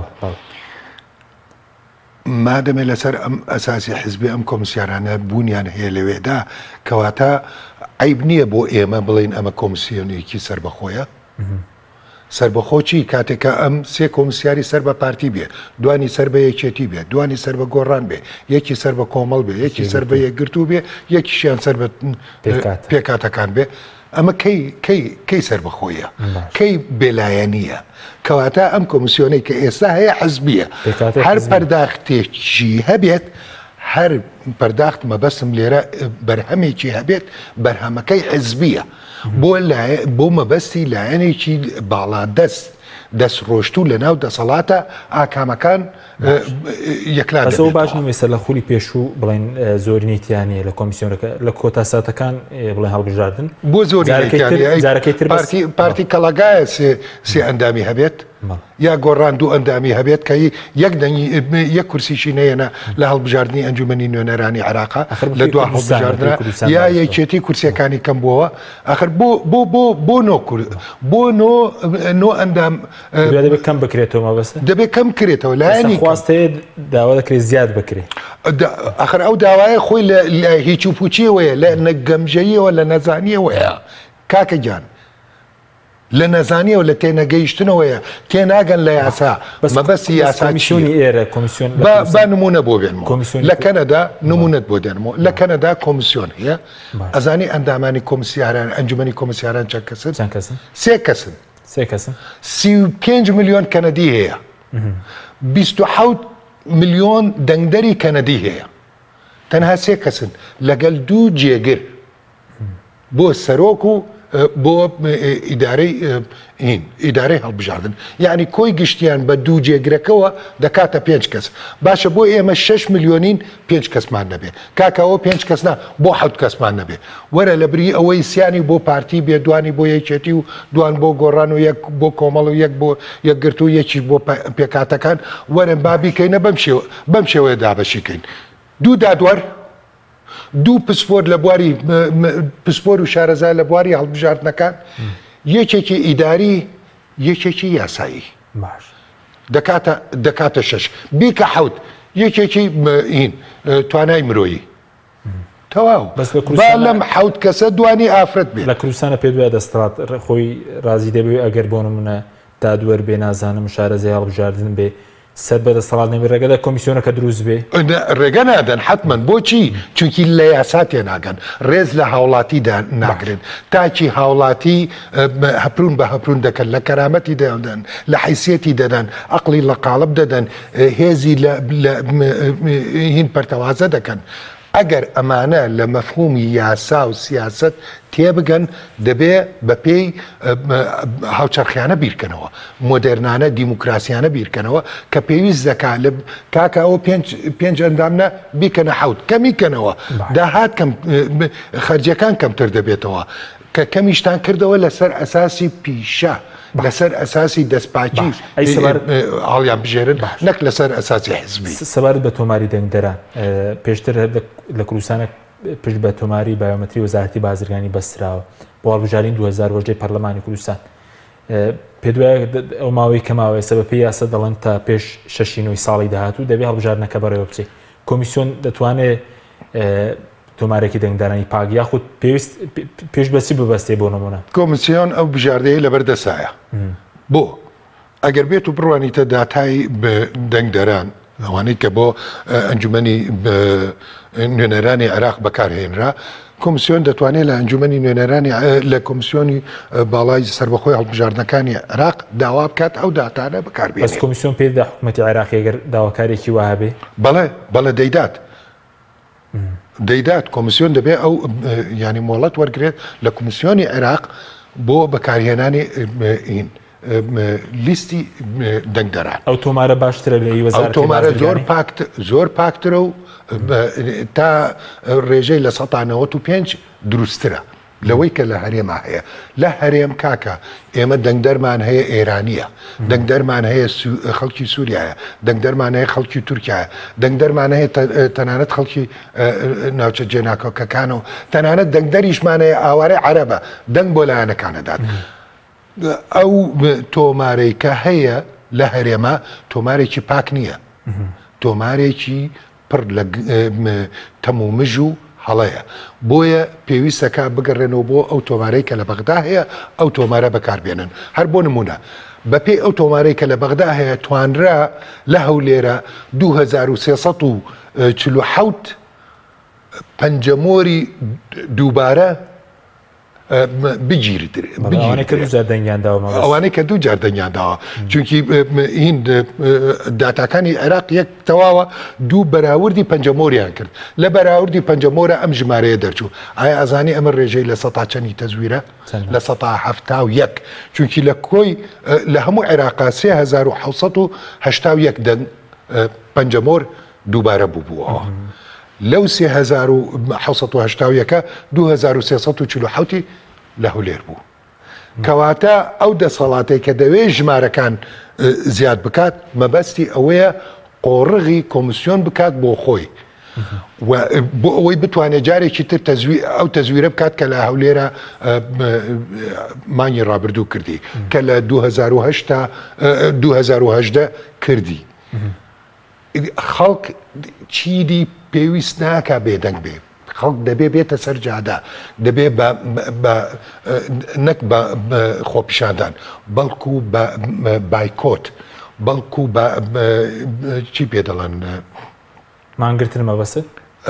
S3: مادەمێ لەسەر ئەم ئەساسی حیزبی ئەم کۆمسیارانە بوونیان هەیە لەوێدا کەواتە عیب نییە بۆ ئێمە بڵین ئەمە کۆمسیۆنێکی سربەخۆیە سربەخۆچی کاتێکە ئەم سێ کۆمسیاری سەر بە پارتی بێ دوانی سەر بە یەکێتی بێ دوانی سەر بە گۆڕان بێ یەکی سەر بە کۆمەڵ بێ یەکی سەر بە یەکگرتو بێ یەکیشیان سەر بە پێکاتەکان بێ ئەمە کەی سربەخۆیە کەی بێلایەنیە کەواتە ئەم کۆمسیۆنەی کە ئێستا هەیە حەزبیە هەر پەرداختێکی هەبێت هەر پەرداخت مەبەستم لێرە بەرهەمێکی هەبێت بەرهەمەکەی حەزبیە بۆ مەبەستی لایەنێکی دەست ڕۆشتوو لە ناو دەسەڵاتە ئاکامەکان یەکلا
S1: ئەوە باش نوێسە لە خولی پێشوو بڵێن زۆرینیتیانە لە کۆمیسیۆنەکە لە کۆتاساتەکان بڵێن هەڵبژاردن
S3: بۆ زۆری پارتی کەڵگایە سێ ئەندامی هەبێت یا گۆڕان دوو ئەندامی هەبێت کە یەک کورسیشی نەیەنە لە هەڵبژاردننی ئەنجومەنی نوێنەرانی عێراقا لە دو هەڵبژاردنە یا یەکێتی کورسیەکانی کەم بووە ئاخر بۆ نۆ ئەندام
S1: دەبێت کەم بکرێتەوە مەبەستە
S3: دەبێت کەم کرێتەوە لایەنی
S1: خواستەیە داوا دەکرێت زیاد بکرێت
S3: ئاخر ئەو داوایە خۆی لە هیچ و پوچیەوەیە لە نەگەمژەیەوە لە نەزانیەوەیە کاکە گیان لە نەزانیە و لە تێنەگەیشتنەوەیە تێناگەن لە یاسا مەبەستی یاسا
S1: کۆمیسیۆنی ئێرە کۆمیسیۆن
S3: با نمونە بۆ بێنمەوە لە کەنەدا نمونەت بۆ دێنمەوە لە کەنەدا کۆمیسیۆن هەیە ئەزانی ئەندامانی کۆمیسیاران ئەنجومەنی کۆمیسیاران چەند کەسن؟ سێ کەسن 35 ملیۆن کەنەدی هەیە 27 ملیۆن دەنگدەری کەنەدی هەیە تەنها سێ کەسن لەگەڵ دوو جێگر بۆ سەرۆک و بۆ ئیدارەی هەڵبژاردن یعنی کۆی گشتیان بە دوو جێگرەکەەوە دەکاتە 5 کەس باشە بۆ ئێمە 6 ملیۆنین 5 کەسمان نەبێ کاکەوە 5 کەسنا بۆ 7 کەسمان نەبێ وەرە لە بری ئەوەی سیانی بۆ پارتی بێ دوانی بۆ یەکێتی و دوان بۆ گۆڕان و یەک بۆ کۆمەڵ و یەک بۆ یەکگرت و یەکی بۆ پێکاتەکان وەرن بابیکەینە بەم شێوەیە دابەشیکەین دوو دادوەر دوو پسپۆر لە بواری پسپۆر و شارەزای لە بواری هەڵبژاردنەکان یەکێکی ئیداری یەکێکی یاسایی دەکاتە 6 بیکە حەوت یەکێکی توانای مرۆیی تەواو با لەم حەوت کەسە دوانی ئافرەت بێت
S1: لە کوردستانە پێ دوای دەستڵات خۆی رازی دەبێت ئەگەر بۆ نمونە دادوەر بێ نازانم شارەزای هەڵبژاردن بێ سەر بەدەستەڵات نەبێ ڕێگەدا کۆمیسیۆنەکە دروست بێ
S3: ڕێگە نادەن حتمما بۆچی چونکی لە یاسا تێناگەن ڕێز لە هاوڵاتیدا ناگرن تاکی هاوڵاتی هەپرون بە هەپرون دەکەن لە کەرامەتی دەدەن لە حیسیەتی دەدەن عەقڵی لە قاڵب دەدەن هێزی هین پەرتەوازە دەکەن ئەگەر ئەمانە لە مەفهومی یاسا و سیاست تێبگەن دەبێ بە پێی هاوچەرخیانە بیرکەنەوە مۆدرنانە دیموکراسیانە بیرکەنەوە کە پێویست دەکا لە کاکە ئەوە 5 ئەندامنە بیکەنە حەوت کەمیکەنەوە داهات خەرجیەکان کەمتر دەبێتەوە کە کەمیشتان کردەوە لەسەر ئەساسی پیشە لەسەر ئەساسی دەستپاچی هەڵیان بژێرن نەک لەسەر ئەساسی حزبی
S1: سەبارەت بە تۆماری دەنگدەران پێشتر لە کوردستانە پشت بە تۆماری بایۆمەتری وەزارەتی بازرگانی بەستراوە بۆ هەڵبژاردنی 2010 پەرلەمانی کوردستان پێ دوای ئەو ماوەی کەماوەیە سەبەپی یاسە دەڵێن تا پێش 6 ساڵی داهاتوو دەبێت هەڵبژاردنەکە بەڕێوە بچێت کۆمیسیۆن دەتوانێت تۆمارێکی دەنگدارانی پاک یاخود پێویست پێش بەچی ببەستێ بۆ نمونە
S3: کۆمیسیۆن ئەو بژاردەیە لەبەردەسایە بۆ ئەگەر بێت و بڕوانیتە داتای دەنگدەران ئەوانەی کە بۆ ئەنجومەنی نوێنەرانی عێراق بەکارهێنرا کۆمیسیۆن دەتوانێت لە ئەنجومەنی نوێنەرانی لە کۆمیسیۆنی باڵای سەربەخۆی هەڵبژاردنەکانی عێراق داوا بکات ئەو داتانە بەکاربێت
S1: بەس کۆمیسیۆن پێدا حکوومەتی عێراق ئەگەر داواکارێکی وایە بێ
S3: بەڵێ دەیدات کۆمیسیۆن دەبێت ئەو ینی مۆڵەت وەرگێت لە کۆمیسیۆنی عێراق بۆ بەکارهێنانی لیستی دەنگدەران
S1: ئەو تۆمارە باشترە لە
S3: ئەو تۆمارە زۆر پاکترە و تا ڕێژەی لە 195 دروسترە لەوەی کە لە هەرێما هەیە لە هەرێم کاکە ئێمە دەنگدەرمان هەیە ئێرانیە دەنگدەرمان هەیە خەڵکی سووریایە دەنگدەرمان هەیە خەڵکی تورکایە دەنگدەرمان هەیە تەنانەت خەڵکی ناوچە جێناکۆکەکانەوە تەنانەت دەنگدەریشمان هەیە ئاوارەی عەرەبە دەنگ بۆ لایەنەکانەدات ئەو تۆمارەی کە هەیە لە هەرێما تۆمارێکی پاک نییە تۆمارێکی پڕ لە تەمومژ و هەڵەیە بۆیە پێویستەکە بگەڕێنەوە بۆ ئەو تۆمارەی کە لە بەغدا هەیە ئەو تۆمارە بەکاربێنن هەر بۆ نمونە بەپێی ئەو تۆمارەی کە لە بەغدا هەیە توانرا لە هەولێرە 2347 پەنجەمۆری دووبارە
S1: ئەوانەی
S3: کە دوو جار دەنگیانداوە چونکی هین داتاکانی عێراق یەک تەواوە دوو بەراوردی پەنجەمۆریان کرد لە بەراوردی پەنجەمۆرە ئەم ژمارەیە دەرچوو ئایا ئەزانی ئەمە ڕێژەی لە 100 چەندی تەزویرە لە 171 چونکی لە کۆی لە هەموو عێراقا 3781 دەنگ پەنجەمۆر دووبارە بووبووەوە لەو 3781 2347 لە هەولێر بوو کەواتە ئەو دەسەڵاتەی کە دەوێت ژمارەکان زیاد بکات مەبەستی ئەوەیە قۆڕغی کۆمیسیۆن بکات بۆ خۆی بۆ ئەوەی بتوانێت جارێکی تر ئەو تەزویرە بکات کە لە هەولێرە مانگی ڕابردوو کردی کە لە 2018 کردی خەڵک چیدی پێویست ناکە بێدەنگ بێ خەڵک دەبێ بێتە سەرجادا دەبێ نەک بە خۆپیشاندان بەڵکو بە بایکۆت بەڵکو چی پێ دەڵێن
S1: مانگرتن مەبەست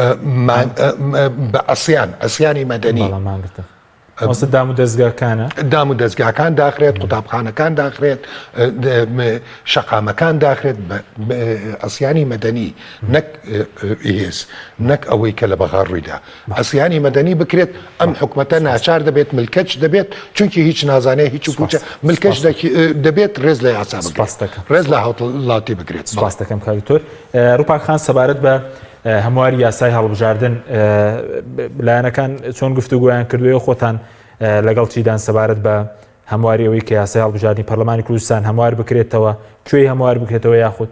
S3: بە ئەسیانی مەدەنی
S1: دام و دەستگاکانە
S3: دام و دەستگاکان داخرێت قوتابخانەکان داخرێت شەقامەکان داخرێت ئەسیانی مەدەنی نەک هێز نەک ئەوەی کە لە بەغار ڕوویدا ئەسیانی مەدەنی بکرێت ئەم حکومەتە ناچار دەبێت ملکەچ دەبێت چونکی هیچ نازانێت هیچ پوچە ملکەچ دەبێت ڕێز لە یاسا بگرێت ڕێز لە هاوڵاتی بگرێت
S1: سپاس دەکەم کاکتۆر ڕووپاکخان سەبارەت بە هەمواری یاسای هەڵبژاردن لایەنەکان چۆن گفتوگویان کردووە خۆتان لەگەڵ چیدان سەبارەت بە هەمواری ئەوەی کە یاسای هەڵبژاردننی پەرلەمانی کوردستان هەموار بکرێتەوە کوێی هەموار بکرێتەوە یاخود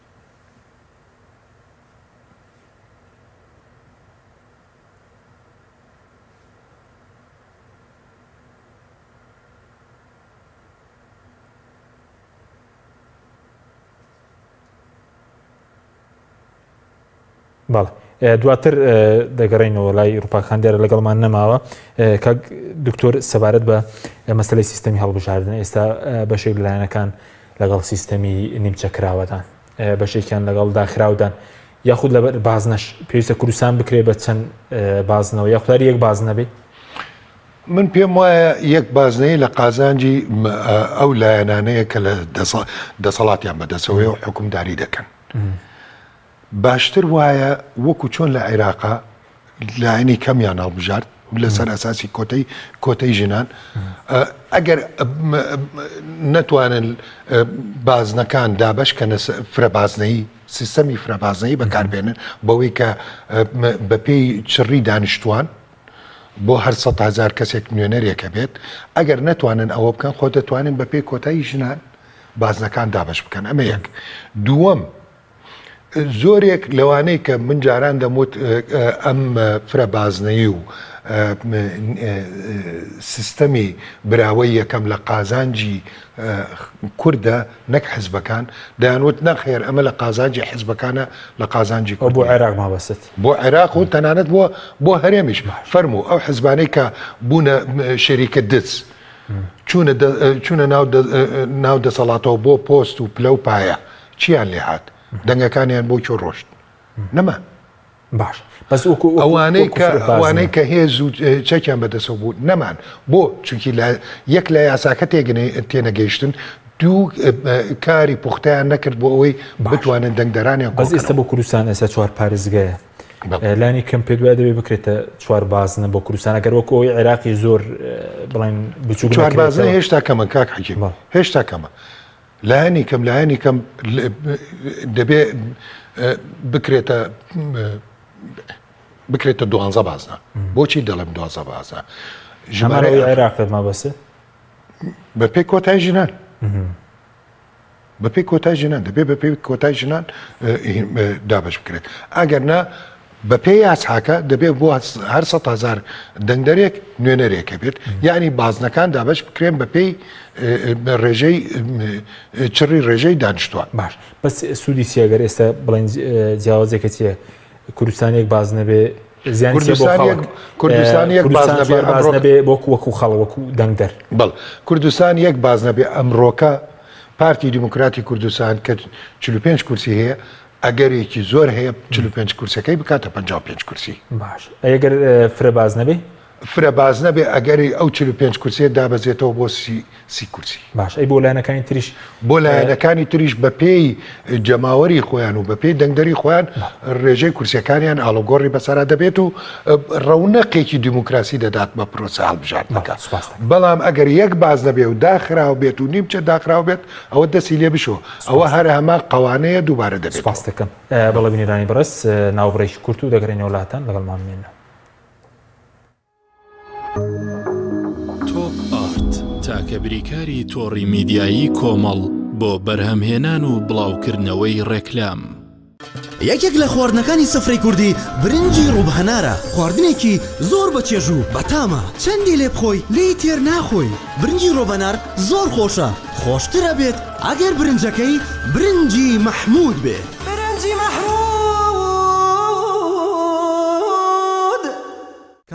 S1: بەڵێ دواتر دەگەڕێنەوە لای ڕووپاکان دیارە لەگەڵمان نەماوە دکتۆر سەبارەت بە مەسلەی سیستەمی هەڵبژاردن ئێستا بەشێک لایەنەکان لەگەڵ سیستەمی نیمچەکراوەدان بەشێکیان لەگەڵ داخراودان یاخود لەبەر بازنەش پێویستە کوردستان بکرێ بە چەند بازنەوە یاخوداری یەک بازنە بێ
S3: من پێم وایە یەک بازنەیە لە قازانجی ئەو لایەنانەیە کە لە دەسەڵاتیان بەدەسەوەی و حکومداری دەکەن باشتر وایە وەکو چۆن لە عێراقا لایەنی کەمیان هەڵبژارد لەسەر ئەساسی کۆتەی ژنان ئەگەر نەتوانن بازنەکان دابەشکەنە فرەبازنەی سیستەمی فرەبازنەی بەکاربێنن بەوەی کە بەپێی چڕی دانیشتوان بۆ هەر 100,000 کەسێک نوێنەرێکە بێت ئەگەر نەتوانن ئەوە بکەن خۆ دەتوانن بەپێی کۆتایی ژنان بازنەکان دابەش بکەن ئەمە یەک دووەم زۆرێک لەوانەیە کە من جاران دەموت ئەم فرەبازنەی و سیستەمی براوەی یەکەم لە قازانجی کوردە نەک حزبەکان دەیانوت نەخێر ئەمە لە قازانجی حزبەکانە لە قازانجی
S1: بۆ عێراق مابەست
S3: بۆ عێراق و تەنانەت بۆ هەرێمیش فەرموو ئەو حزبانەی کە بوونە شەریکە دز چوونە ناو دەسەڵاتەوە بۆ پۆست و پلە و پایە چیان لێ هات دەنگەکانیان بۆ چۆ ڕۆشت نەما
S1: باش
S3: ئەوانەی کە هێز و چەکیان بەدەسەوە بوو نەمان بۆ چونکی یەک لە یاساکە تێنەگەیشتن دوو کاری پوختیان نەکرد بۆ ئەوەی بتوانن دەنگدەرانیان
S1: بەس ئێستا بۆ کوردستان ئێستا 4 پارێزگایە لانی کەم پێ دوای دەبێت بکرێتە 4 بازنە بۆ کوردستان ئەگەر وەکو ئەوی عێراقی زۆر بڵێن بچووک 4
S3: بازنە هێشتا کەمە کاک حەکیم هێشتا کەمە لایەنی کەم دەبێ بکرێتە 12 بازنە بۆچی دەڵێم 12 بازنە
S1: ژمارەی عێراقت مابەسە
S3: بەپێی کۆتای ژنان بەپێی کۆتای ژنان دەبێت بەپێی کۆتای ژنان دابش بکرێت ئەگەر نا بەپێی یاساکە دەبێت بۆ هەر 100,000 دەنگدەرێک نوێنەرێکە بێت یعنی بازنەکان دابش بکرێن بەپێی ڕێژەی چڕی ڕێژەی دانیشتوان
S1: باش بەس سوودی سیاگەر ئێستا بڵێن جیاوازێکە چیە کوردستانێک بازنە بێ زیانی
S3: کوردستان یەک
S1: بازنە بێ وەکو خەڵ وەکو دەنگدەر
S3: بەڵ کوردستان یەک بازنە بێ ئەمڕۆکە پارتی دیموکراتی کوردستان کە 45 کورسی هەیە ئەگەرێکی زۆر هەیە 45 کورسەکەی بکاتە 55 کورسی
S1: باش ئەگەر فرەباز نەبێ
S3: فرەباز نەبێ ئەگەری ئەو 45 کورسێ دابەزێتەوە بۆ 30 کورسی
S1: باش ئەی بۆ لایەنەکانی تریش
S3: بۆ لایەنەکانی تریش بە پێی جەماوەری خۆیان و بە پێی دەنگدەری خۆیان ڕێژەی کورسەکانیان ئاڵۆگۆڕی بەسەرا دەبێت و ڕەونەقێکی دیموکراسی دەدات بە پرۆسە هەڵبژاردنەکە بەڵام ئەگەر یەک باز نەبێ و داخراو بێت و نیمچە داخراو بێت ئەوە دەستی لێ بشۆ ئەوە هەر هەما قەوانەیە دووبارە دەبێت
S1: سپاس دەکەم بەڵێ بینیرانی بەڕست ناوبڕێکی کورت و دەگەڕێنەوە وڵاتان لەگەڵمان بمێنەوە
S2: تاکە بریکاری تۆڕی میدیایی کۆمەڵ بۆ بەرهەمهێنان و بڵاوکردنەوەی ڕێکلام
S5: یەکێک لە خواردنەکانی سفرەی کوردی برنجی ڕووبهەنارە خواردنێکی زۆر بەچێژ و بەتامە چەندی لێ بخۆی لێی تێر ناخۆی برنجی ڕۆبەنار زۆر خۆشە خۆشترە بێت ئەگەر برنجەکەی برنجی مەحموود بێ برنجی مەحموود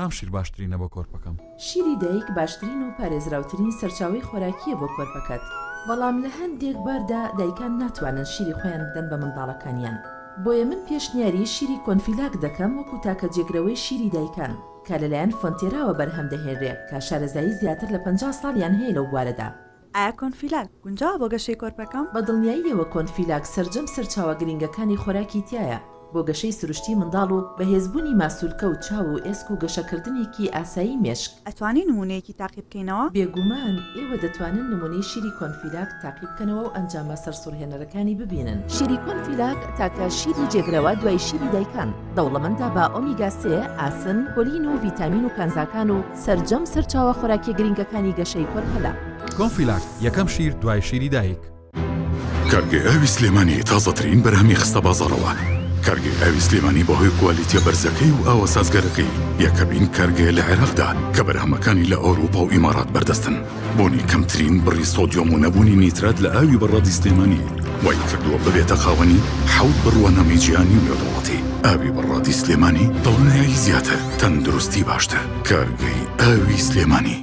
S6: کام شیر باشترینە بۆ کۆرپەکەم؟
S7: شیری دایک باشترین و پارێزراوترین سەرچاوی خۆراکیە بۆ کۆرپەکەت، بەڵام لە هەندێک باردا دایکان ناتوانن شیری خۆیان بدەن بە منداڵەکانیان. بۆیە من پێشنیاری شیری کۆنفیلاک دەکەم وەکو تاکە جێگرەوەی شیری دایکان کە لەلایەن فۆنتێراوە بەرهەم دەهێنرێت کە شارەزایی زیاتر لە 50 ساڵیان هەیە لەو بوارەدا.
S8: ئایا کۆنفیلاک گونجاوە بۆ گەشەی کۆرپەکەم؟
S7: بە دڵنیاییەوە کۆنفیلاک سەرجەم سەرچاوە گرنگەکانی خۆراکی تایە بۆ گەشەی سروشتی منداڵ و بەهێزبوونی ماسوولکە و چاو و ئێسک و گەشەکردنێکی ئاسایی مێشک.
S8: ئەتوانی نمونەیەکی تاقیب بکەینەوە؟
S7: بێگومان ئێوە دەتوانن نمونەی شیری کۆنفیلاک تاقیب بکەنەوە و ئەنجامە سەرسوڕهێنەرەکانی ببینن. شیری کۆنفیلاک تاکە شیری جێگرەوە دوای شیری دایکان دەوڵەمەندە بە ئۆمیگا 3، ئاسن، کۆلین و ڤیتامین و کانزاکان و سەرجەم سەرچاوە خۆراکی گرنگەکانی گەشەی کۆرپەلا.
S6: کۆنفیلاک یەکەم شیر دوای شیری دایک.
S9: کارگەی ئاوی سلێمانی تازەترین بەرهەمی خستە بازاڕەوە. کارگەی ئاوی سلێمانی بەهۆی کوالیتیە بەرزەکەی و ئاوە سازگەرەکەی یەکەمین کارگەیە لە عێراقدا کە بەرهەمەکانی لە ئەوروپا و ئیمارات بەردەستن. بۆنی کەمترین بڕی سۆدیۆم و نەبوونی نیترات لە ئاوی بەڕادی سلێمانی وای کردووە ببێتە خاوەنی 7 بڕوانەمەی جیهانی و نێودەوڵەتی. ئاوی بەڕادی سلێمانی دڵنیایی زیاتر، تەندروستی باشتر. کارگەی ئاوی سلێمانی.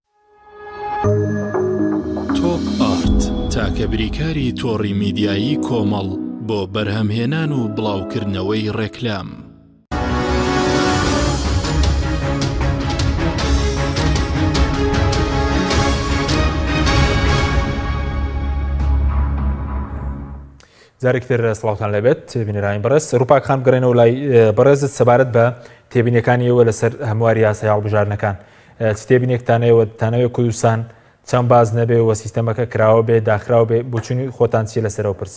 S2: تۆپ ئارت تاکە بریکاری تۆڕی میدیایی کۆمەڵ بۆ بەرهەمهێنان و بڵاوکردنەوەی ڕێکلام.
S1: جارێکتر سڵاوتان لەبێت بینەرانی بەڕێز. ڕووپاک خان بگەڕێنەوە لای بەڕێزت سەبارەت بە تێبینیەکانیەوە لەسەر هەمواری یاسای هەڵبژاردنەکان. چ تێبینێکتانەوە دەتانەوێت کوردستان چەند باز نەبێ و سیستەمەکە کراوە بێ داخراوە بێ بۆچوونی خۆتان چیە لەسەرەوە پرسە؟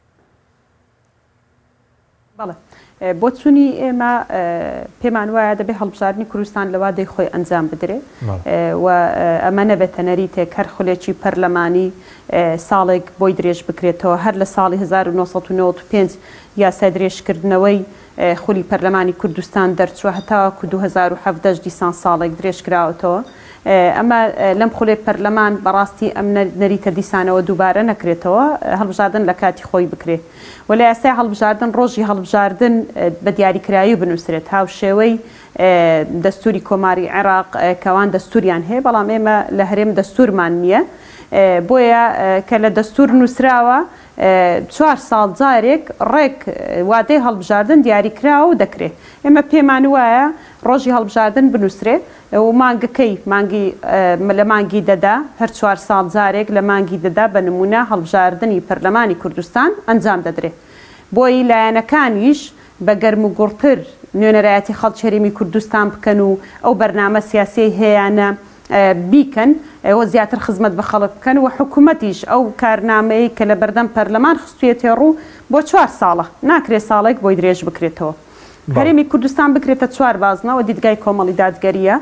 S4: بەڵێ بۆ چوونی ئێمە پێمان وایە دەبێت هەڵبژاردننی کوردستان لەوا دەی خۆی ئەنجام بدرێ و ئەمە نەبێتە نەریتێک هەر خولێکی پەرلەمانی ساڵێک بۆی درێژ بکرێتەوە. هەر لە ساڵی 1995 یاسای درێژکردنەوەی خولی پەرلەمانی کوردستان دەرچووە هەتاوەکو 2017 دیسان ساڵێک درێژ کراوەتەوە. ئەمە لەم خولێ پەرلەمان بەڕاستی ئەم نەریتە دیسانەوە دووبارە نەکرێتەوە، هەڵبژاردن لە کاتی خۆی بکرێت. و لە یاسای هەڵبژاردن ڕۆژی هەڵبژاردن بە دیاریکراوی بنووسرێت، هاو شێوەی دەستوری کۆماری عێراق کەوان دەستوریان هەیە، بەڵام ئێمە لە هەرێم دەستورمان نییە. بۆیە کە لە دەستور نووسراوە 4 ساڵ جارێک ڕێک وادەی هەڵبژاردن دیاریکراوە و دەکرێت. ئێمە پێمان وایە ڕۆژی هەڵبژاردن بنووسرێت و مانگەکەی لە مانگی دەدا، هەر 4 ساڵ جارێک لە مانگی دەدا بە نمونە هەڵبژاردننی پەرلەمانی کوردستان ئەنجام دەدرێت. بۆی لایەنەکانیش بە گەرم و گوڕتر نوێنەرایەتی خەڵکی هەرێمی کوردستان بکەن و ئەو بەرنامە سیاسی هەیەیانە بیکەن ئەوە زیاتر خزمەت بە خەڵک بکەن و حکوومەتیش ئەو کارنامەیە کە لە بەردەم پەرلەمان خستوێتێ ڕوو بۆ 4 ساڵە ناکرێت ساڵێک بۆی درێژ بکرێتەوە. هەرێمی کوردستان بکرێتە 4 بازنەوە دیدگای کۆمەڵی دادگەریە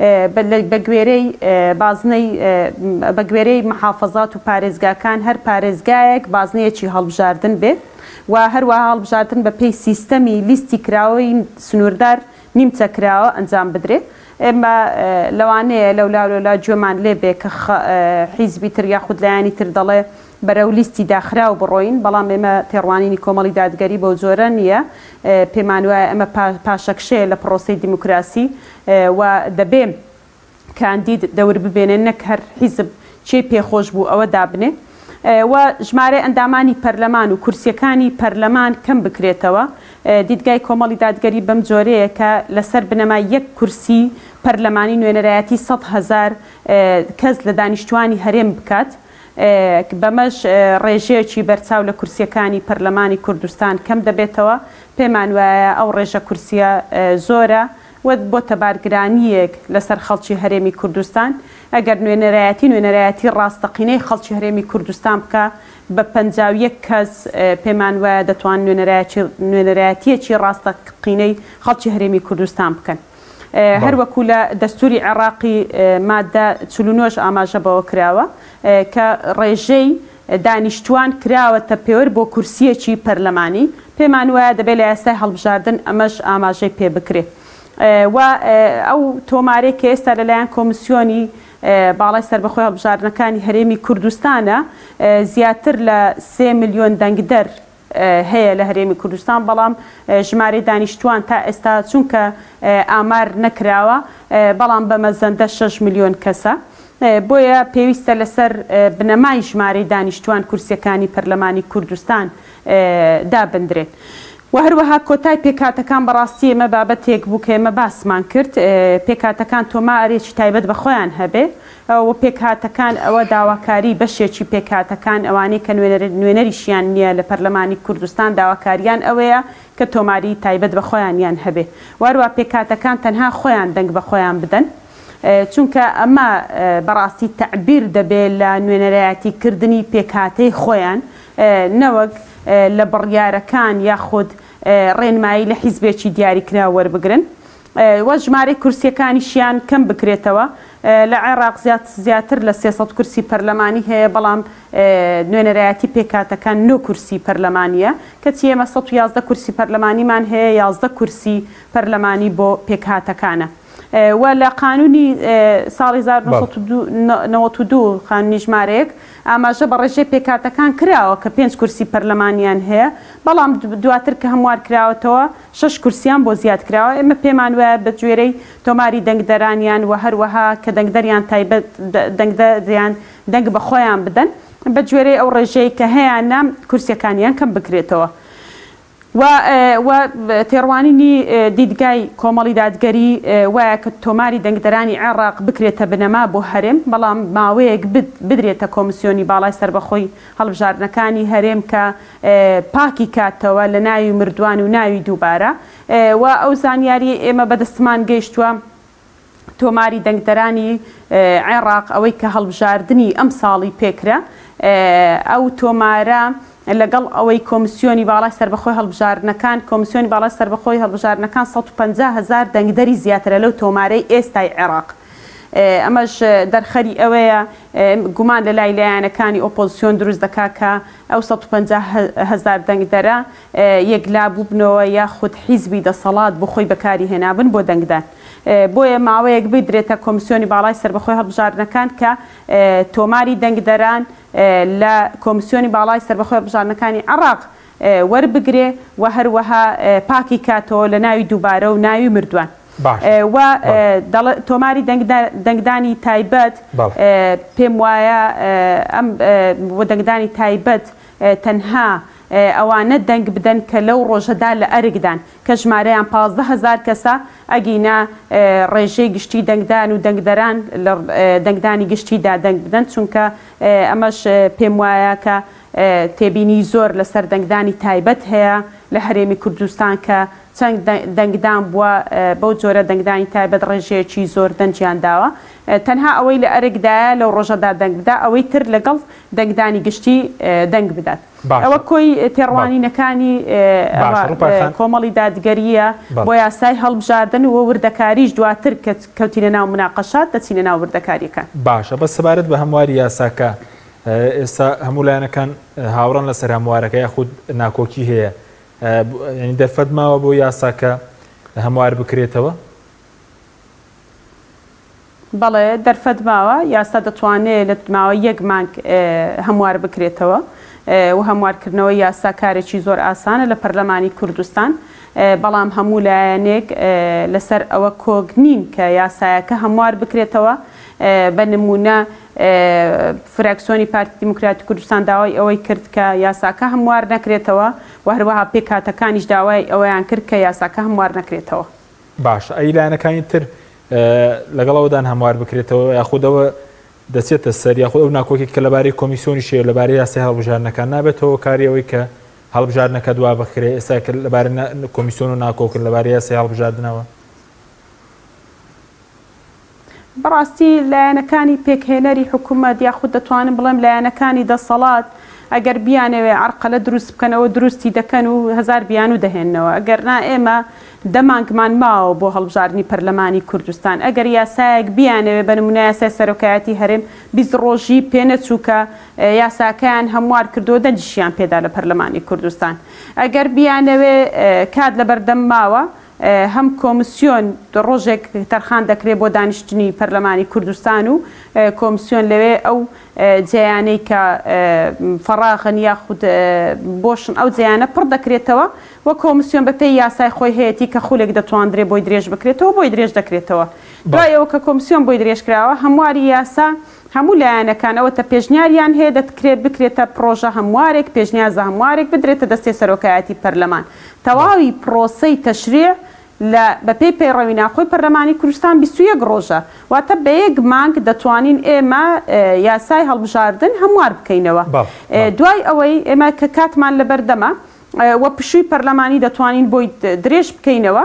S4: بە گوێرەی محافەزات و پارێزگاکان هەر پارێزگایەک بازنەیەکی هەڵبژاردن بێت و هەروەها هەڵبژاردن بە پێی سیستەمی لیستی کراوەی سنووردار نیمچە کراوە ئەنجام بدرێت. ئێمە لەوانەیە لەولا گوێمان لێ بێ کە حیزبی تر یاخود لایانی تر دەڵێ بەرەو لیستی داخرا و بڕۆین، بەڵام ئێمە تێڕوانینی کۆمەڵی دادگەری بەو جۆرە نییە. پێمان وایە ئەمە پاشەکشەیە لە پرۆسەی دیموکراسی و دەبێ کاندید دەور ببێنێن، نەک هەر حیزب چێ پێخۆش بوو ئەوە دابنێ و ژمارە ئەندامانی پەرلەمان و کورسیەکانی پەرلەمان کەم بکرێتەوە. دیدگای کۆمەڵی دادگەری بەم جۆرەیە کە لەسەر بنەما 1 کورسی پەرلەمانی نوێنەرایەتی 100,000 کەس لە دانیشتوانی هەرێم بکات. بەمەش ڕێژەیەکی بەرچاو لە کورسیەکانی پەرلەمانی کوردستان کەم دەبێتەوە. پێمان وایە ئەو ڕێژە کورسیە زۆرە و بۆ تەبارگرانیەک لەسەر خەڵکی هەرێمی کوردستان. ئەگەر نوێنەرایەتی ڕاستەقینەی خەڵکی هەرێمی کوردستان بکە بە 51 کەس پێمان وایە دەتوان نوێنەرایەتیەکی ڕاستەقینەی خەڵکی هەرێمی کوردستان بکەن. هەروەکو لە دەستوری عێراقی مادە 49 ئاماژە بەوە کراوە کە ڕێژەی دانیشتوان کراوەتە پێوەر بۆ کورسیەکی پەرلەمانی. پێمان وایە دەبێت لە یاسای هەڵبژاردن ئەمەش ئاماژەی پێ بکرێت و ئەو تۆمارێک کە ئێستا لەلایەن کۆمیسیۆنی باڵای سەربەخۆی هەڵبژاردنەکانی هەرێمی کوردستانە زیاتر لە 3 ملیۆن دەنگدەر هەیە لە هەرێمی کوردستان بەڵام ژمارەی دانیشتوان تا ئێستا چونکە ئامار نەکراوە بەڵام بەمەزەندە 6 میلیۆن کەسە بۆیە پێویستە لەسەر بنەمای ژمارەی دانیشتوان کورسیەکانی پەرلەمانی کوردستان دابدرێت. و هەروەها کۆتای پێکاتەکان بەڕاستی ئێمە بابەتێک بوو کە ئێمە باسمان کرد پێکاتەکان تۆمارێکی تایبەت بە خۆیان هەبێ و پێکاتەکان ئەوە داواکاری بەشێکی پێکاتەکان ئەوانەی کە نوێنەریشیان نییە لە پەرلەمانی کوردستان داواکاریان ئەوەیە کە تۆماری تایبەت بە خۆیانیان هەبێ وەروە پێکاتەکان تەنها خۆیان دەنگ بە خۆیان بدەن چونکە ئەمە بەڕاستی تەعبیر دەبێت لە نوێنەرایەتیکردنی پێکاتەی خۆیان نەوەک لە بڕیارەکان یاخود ڕێنمایی لە حیزبێکی دیاریکرا وەربگرن وە ژمارەی کورسیەکانیشیان کەم بکرێتەوە لە عێراق زیاتر لە 300 کورسی پەرلەمانی هەیە بەڵام نوێنەرایەتی پێکاتەکان 9 کورسی پەرلەمانیە کەچی ئێمە 111 کورسی پەرلەمانیمان هەیە 11 کورسی پەرلەمانی بۆ پێکاتەکانە و لە قانونی ساڵی 1992 قانونی ژمارەیەک ئاماژە بە ڕێژەی پێکاتەکان کراوە کە 5 کورسی پەرلەمانیان هەیە بەڵام دواتر کە هەموار کراوەتەوە 6 کورسیان بۆ زیاد کراوە ئێمە پێمان وایە بە گوێرەی تۆماری دەنگدەرانیان و هەروەها کە دەنگدەریان تایبەت دەنگدەریان دەنگ بە خۆیان بدەن بە گوێرەی ئەو ڕێژەی کە هەیە نام کورسیەکانیان کەم بکرێتەوە. و تێڕوانینی دیدگای کۆمەڵی دادگەری وایە کە تۆماری دەنگدەرانی عێراق بکرێتە بنەما بۆ هەرێم بەڵام ماوەیەک بدرێتە کۆمیسیۆنی باڵای سەربەخۆی هەڵبژاردنەکانی هەرێم کە پاکی کاتەوە لە ناوی مردووان و ناوی دووبارە و ئەو زانیاری ئێمە بەدەستمان گەیشتووە تۆماری دەنگدەرانی عێراق ئەوەی کە هەڵبژاردننی ئەم ساڵی پێکرا ئەو تۆمارە لەگەڵ ئەوەی کۆمیسیۆنی باڵای سەربەخۆی هەڵبژاردنەکان کۆمیسیۆنی باڵای سەربەخۆی هەڵبژاردنەکان 150,000 دەنگدەری زیاترە لەو تۆمارەی ئێستای عێراق ئەمەش دەرخەری ئەوەیە گومان لە لای لایەنەکانی ئۆپۆزیسیۆن دروست دەکا کە ئەو 150,000 دەنگدەرە یەکلا بووبنەوە یاخود حیزبی دەسەڵات بۆ خۆی بەکاری هێنابن بۆ دەنگدان بۆیە ماوەیەک بدرێتە کۆمیسیۆنی باڵای سەربەخۆی هەڵبژاردنەکان کە تۆماری دەنگدەران لە کۆمیسیۆنی باڵای سەربەخۆی هەڵبژاردنەکانی عێراق وەربگرێ و هەروەها پاکی کاتەوە لە ناوی دووبارە و ناوی مردووان و تۆماری دەنگدانی تایبەت پێم وایە ئەم دەنگدانی تایبەت تەنها ئەوانە دەنگ بدەن کە لەو ڕۆژەدا لە ئەرگدان کە ژمارەیان 15,000 کەسە ئەگینا ڕێژەی گشتی دەنگدان و دەنگدەران لە دەنگدانی گشتیدا دەنگ بدەن چونکە ئەمەش پێم وایە کە تێبینی زۆر لەسەر دەنگدانی تایبەت هەیە لە هەرێمی کوردستان کە چەند دەنگدان بووە بەو جۆرە دەنگدانی تایبەت ڕێژەیەکی زۆر دەنجیان داوە تەنها ئەوەی لە ئەرگدایە لەو ڕۆژەدا دەنگ بدا ئەوەی تر لەگەڵ دەنگدانی گشتی دەنگ بدات ئەوە کۆی تێڕوانینەکانی کۆمەڵی دادگەریە بۆ یاسای هەڵبژاردن و وردەکاریش دواتر کە کەوتینە ناو مناقەشات دەچینە ناو وردەکاریەکان
S1: باشە بە سەبارەت بە هەمواری یاساکە ئێستا هەموو لایەنەکان هاوڕان لەسەر هەموارەکە یاخود ناکۆکی هەیە ینی دەرفەت ماوە بۆ یاساکە هەموار بکرێتەوە
S4: بەڵێ دەرفەت ماوە یاسا دەتوانێت لە ماوە 1 مانگ هەموار بکرێتەوە و هەموارکردنەوە یاسا کارێکی زۆر ئاسانە لە پەرلەمانی کوردستان بەڵام هەموو لایەنێک لەسەر ئەوە کۆگنین کە یاسایەکە هەموار بکرێتەوە بە نمونە فراکسیۆنی پارتی دیموکراتی کوردستان داوای ئەوەی کرد کە یاساکە هەموار نەکرێتەوە و هەروەها پێکاتەکانیش داوای ئەوەیان کرد کە یاساکە هەموار نەکرێتەوە
S1: باش ئەی لایەنەکانی تر لەگەڵەوەدان هەموار بکرێتەوە یاخودەوە دەچێتە سەر یاخود ئەو ناکۆکی کە لەبارەی کۆمیسیۆنی شێ لەبارەی یاسای هەڵبژاردنەکان نابێتەوە کاری ئەوەی کە هەڵبژاردنەکە دوا بکرێ ئێستا کە لەبارەی کۆمیسیۆن و ناکۆکرد لەبارەی یاسای هەڵبژاردنەوە
S4: بەڕاستی لایەنەکانی پێکهێنەری حکوومەت یاخود دەتوانم بڵێم لایەنەکانی دەسەڵات ئەگەر بیانەوێ عەرقەلە دروست بکەنەوە دروستی دەکەن و هەزار بیان و دەهێننەوە ئەگەرنا ئێمە دەمانگمان ماوە بۆ هەڵبژاردننی پەرلەمانی کوردستان ئەگەر یاسایەک بیانەوێ بە نمونە یاسای سەرۆکایەتی هەرێم 20 ڕۆژی پێنەچووکە یاساکەیان هەموار کردو دەنجشیان پێدا لە پەرلەمانی کوردستان ئەگەر بیانەوێ کات لە بەردەم ماوە هەم کۆمیسیۆن ڕۆژێک تەرخان دەکرێت بۆ دانیشتنی پەرلەمانی کوردستان و کۆمیسیۆن لەوێ ئەو جیانەی کە فەراغن یاخود بۆشن ئەو جیانە پڕ دەکرێتەوە وە کۆمیسیۆن بە پێی یاسای خۆی هەیەی کە خولێک دەتوانرێت بۆی درێژ بکرێتەوە بۆی درێژ دەکرێتەوە دوای ئەوە کە کۆمیسیۆن بۆی درێژکراوە هەمواری یاسا هەموو لایەنەکانەوەتە پێشنیاریان هەیە دەکرێت بکرێتە پرۆژە هەموارێک پێشنیازە هەموارێک بدرێتە دەستی سەرۆکایەتی پەرلەمان تەواوی پرۆسەی تەشریع بە پێی پەیڕەوی ناخۆی پەرلەمانی کوردستان 21 ڕۆژە واتە بە یەک مانگ دەتوانین ئێمە یاسای هەڵبژاردن هەموار بکەینەوە دوای ئەوەی ئێمە کە کاتمان لەبەردەمە وە پشووی پەرلەمانی دەتوانین بۆی درێژ بکەینەوە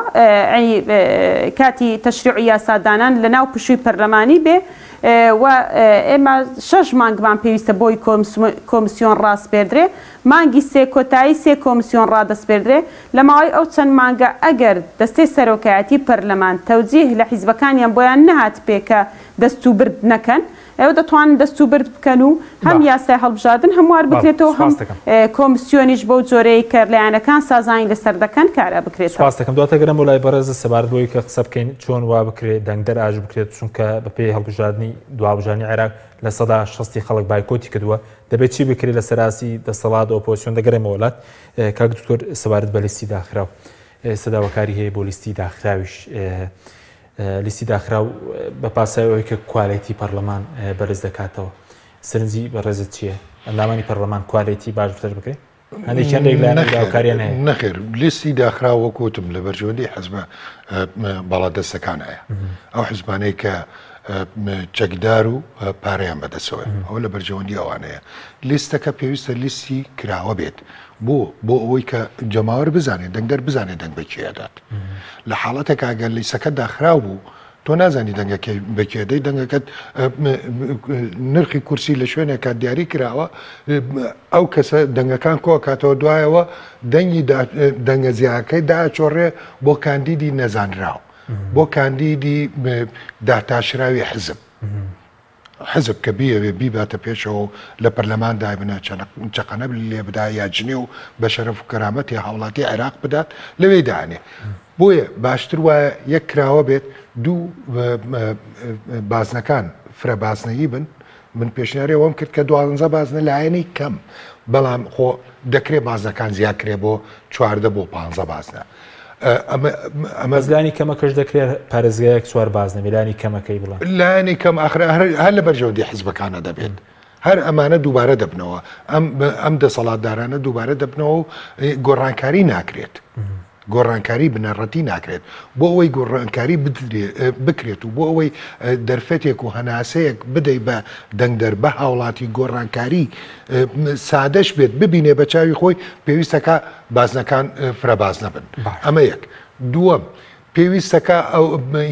S4: کاتی تەشریع یاسادانان لە ناو پشووی پەرلەمانی بێ و ئێمە 6 مانگمان پێویستە بۆی کۆمیسیۆن ڕاستپێردرێ مانگی سێ کۆتایی سێ کۆمیسیۆن ڕادەستپێردرێ لە ماوەی ئەو چەند مانگە ئەگەر دەستەی سەرۆکایەتی پەرلەمان تەوجیه لە حیزبەکانیان بۆیان نەهات پێکە دەست و برد نەکەن ئەو دەتوانن دەست و برد بکەن و هەم یاسای هەڵبژاردن هەموار بکرێتەوە هەم کۆمیسیۆنیش بەو جۆرەی کە لایەنەکان سازانی لەسەر دەکەن کارە بکرێت
S1: سپاس دەکەم دواتە گەرم بۆ لای بەڕێزە سەبارەت بۆی کە قسە بکەین چۆن وا بکرێت دەنگدەر ئاژ بکرێت چونکە بە پێی هەڵبژاردننی دوابژانی عێراق لە سەدا 60 خەڵک بایکۆتی کردووە دەبێت چی بکرێت لە سەراسی دەسەڵات ئۆپۆزیسیۆن دەگەڕێمە وڵات کاک دکتۆر سەبارەت بە لیستی داخراو سەداوەکاری هەیە بۆ لیستی داخراویش لیستی داخراو بە پاسایەوەی کە کوالێتی پەرلەمان بەرز دەکاتەوە سرنجی بەڕێزت چییە؟ ئەندامانی پەرلەمان کوالێتی باش بتر بکرێت؟ هەندێکیان لایەنەکاریان هەیە
S3: نەخێر لیستی داخراوە کۆتم لە بەرژەوەندی حەزبە باڵادەستەکان هەیە ئەو حزبانەی کە چەکدار و پارەیان بەدەسەوە ئەوە لە بەرژەوەندی ئەوانەیە لیستەکە پێویستە لیستی کراوە بێت بۆ ئەوەی کە جەماوەر بزانێت دەنگدەر بزانێت دەنگ بەکێدات لە حاڵەتێک ئەگەر لیستەکە داخراو بوو تۆ نازانی دەنگەکەی بەکێدەی دەنگەکەت نرخی کورسی لە شوێنێکە دیاری کراوە ئەو کەسە دەنگەکان کۆکاتەوە دوایەوە دەنگە زیاکەی داچۆڕێ بۆ کاندیدی نەزانراو بۆ کاندیدی داتاشراوی حزب کە بیەوێ بیباتە پێشەوە لە پەرلەمان دابنە چقەنە لێ بدا یا جنێ و بە شەرەف و کەرامەتی هاوڵاتی عێراق بدات لەوێ دانێ بۆیە باشتر وایە یەک کراوە بێت دوو بازنەکان فرە بازنەیی بن من پێشنیاری ئەوەم کرد کە 12 بازنە لایەنی کەم بەڵام خۆ دەکرێت بازنەکان زیادکرێ بۆ 14 بۆ 15 بازنە
S1: ئەمەزلانی کەمەکەش دەکرێت پارێزگایەک 4 بازنە میلانی کەمەکەی بڵێن
S3: لایەنی کەم هەر لە بەرژەوەندی حیزبەکانە دەبێت هەر ئەمانە دووبارە دەبنەوە ئەم دەسەڵاتدارانە دووبارە دەبنەوە و گۆڕانکاری ناکرێت گۆڕانکاری بنەڕەتی ناکرێت بۆ ئەوەی گۆڕانکاری بکرێت و بۆ ئەوەی دەرفەتێک و هەناسەیەک بدەی بە دەنگدەر بە هاوڵاتی گۆڕانکاری سادەش بێت ببینێ بە چاوی خۆی پێویستەکە بازنەکان فرەبازنە بن ئەمە یەک دووەم پێویستەکە ئەو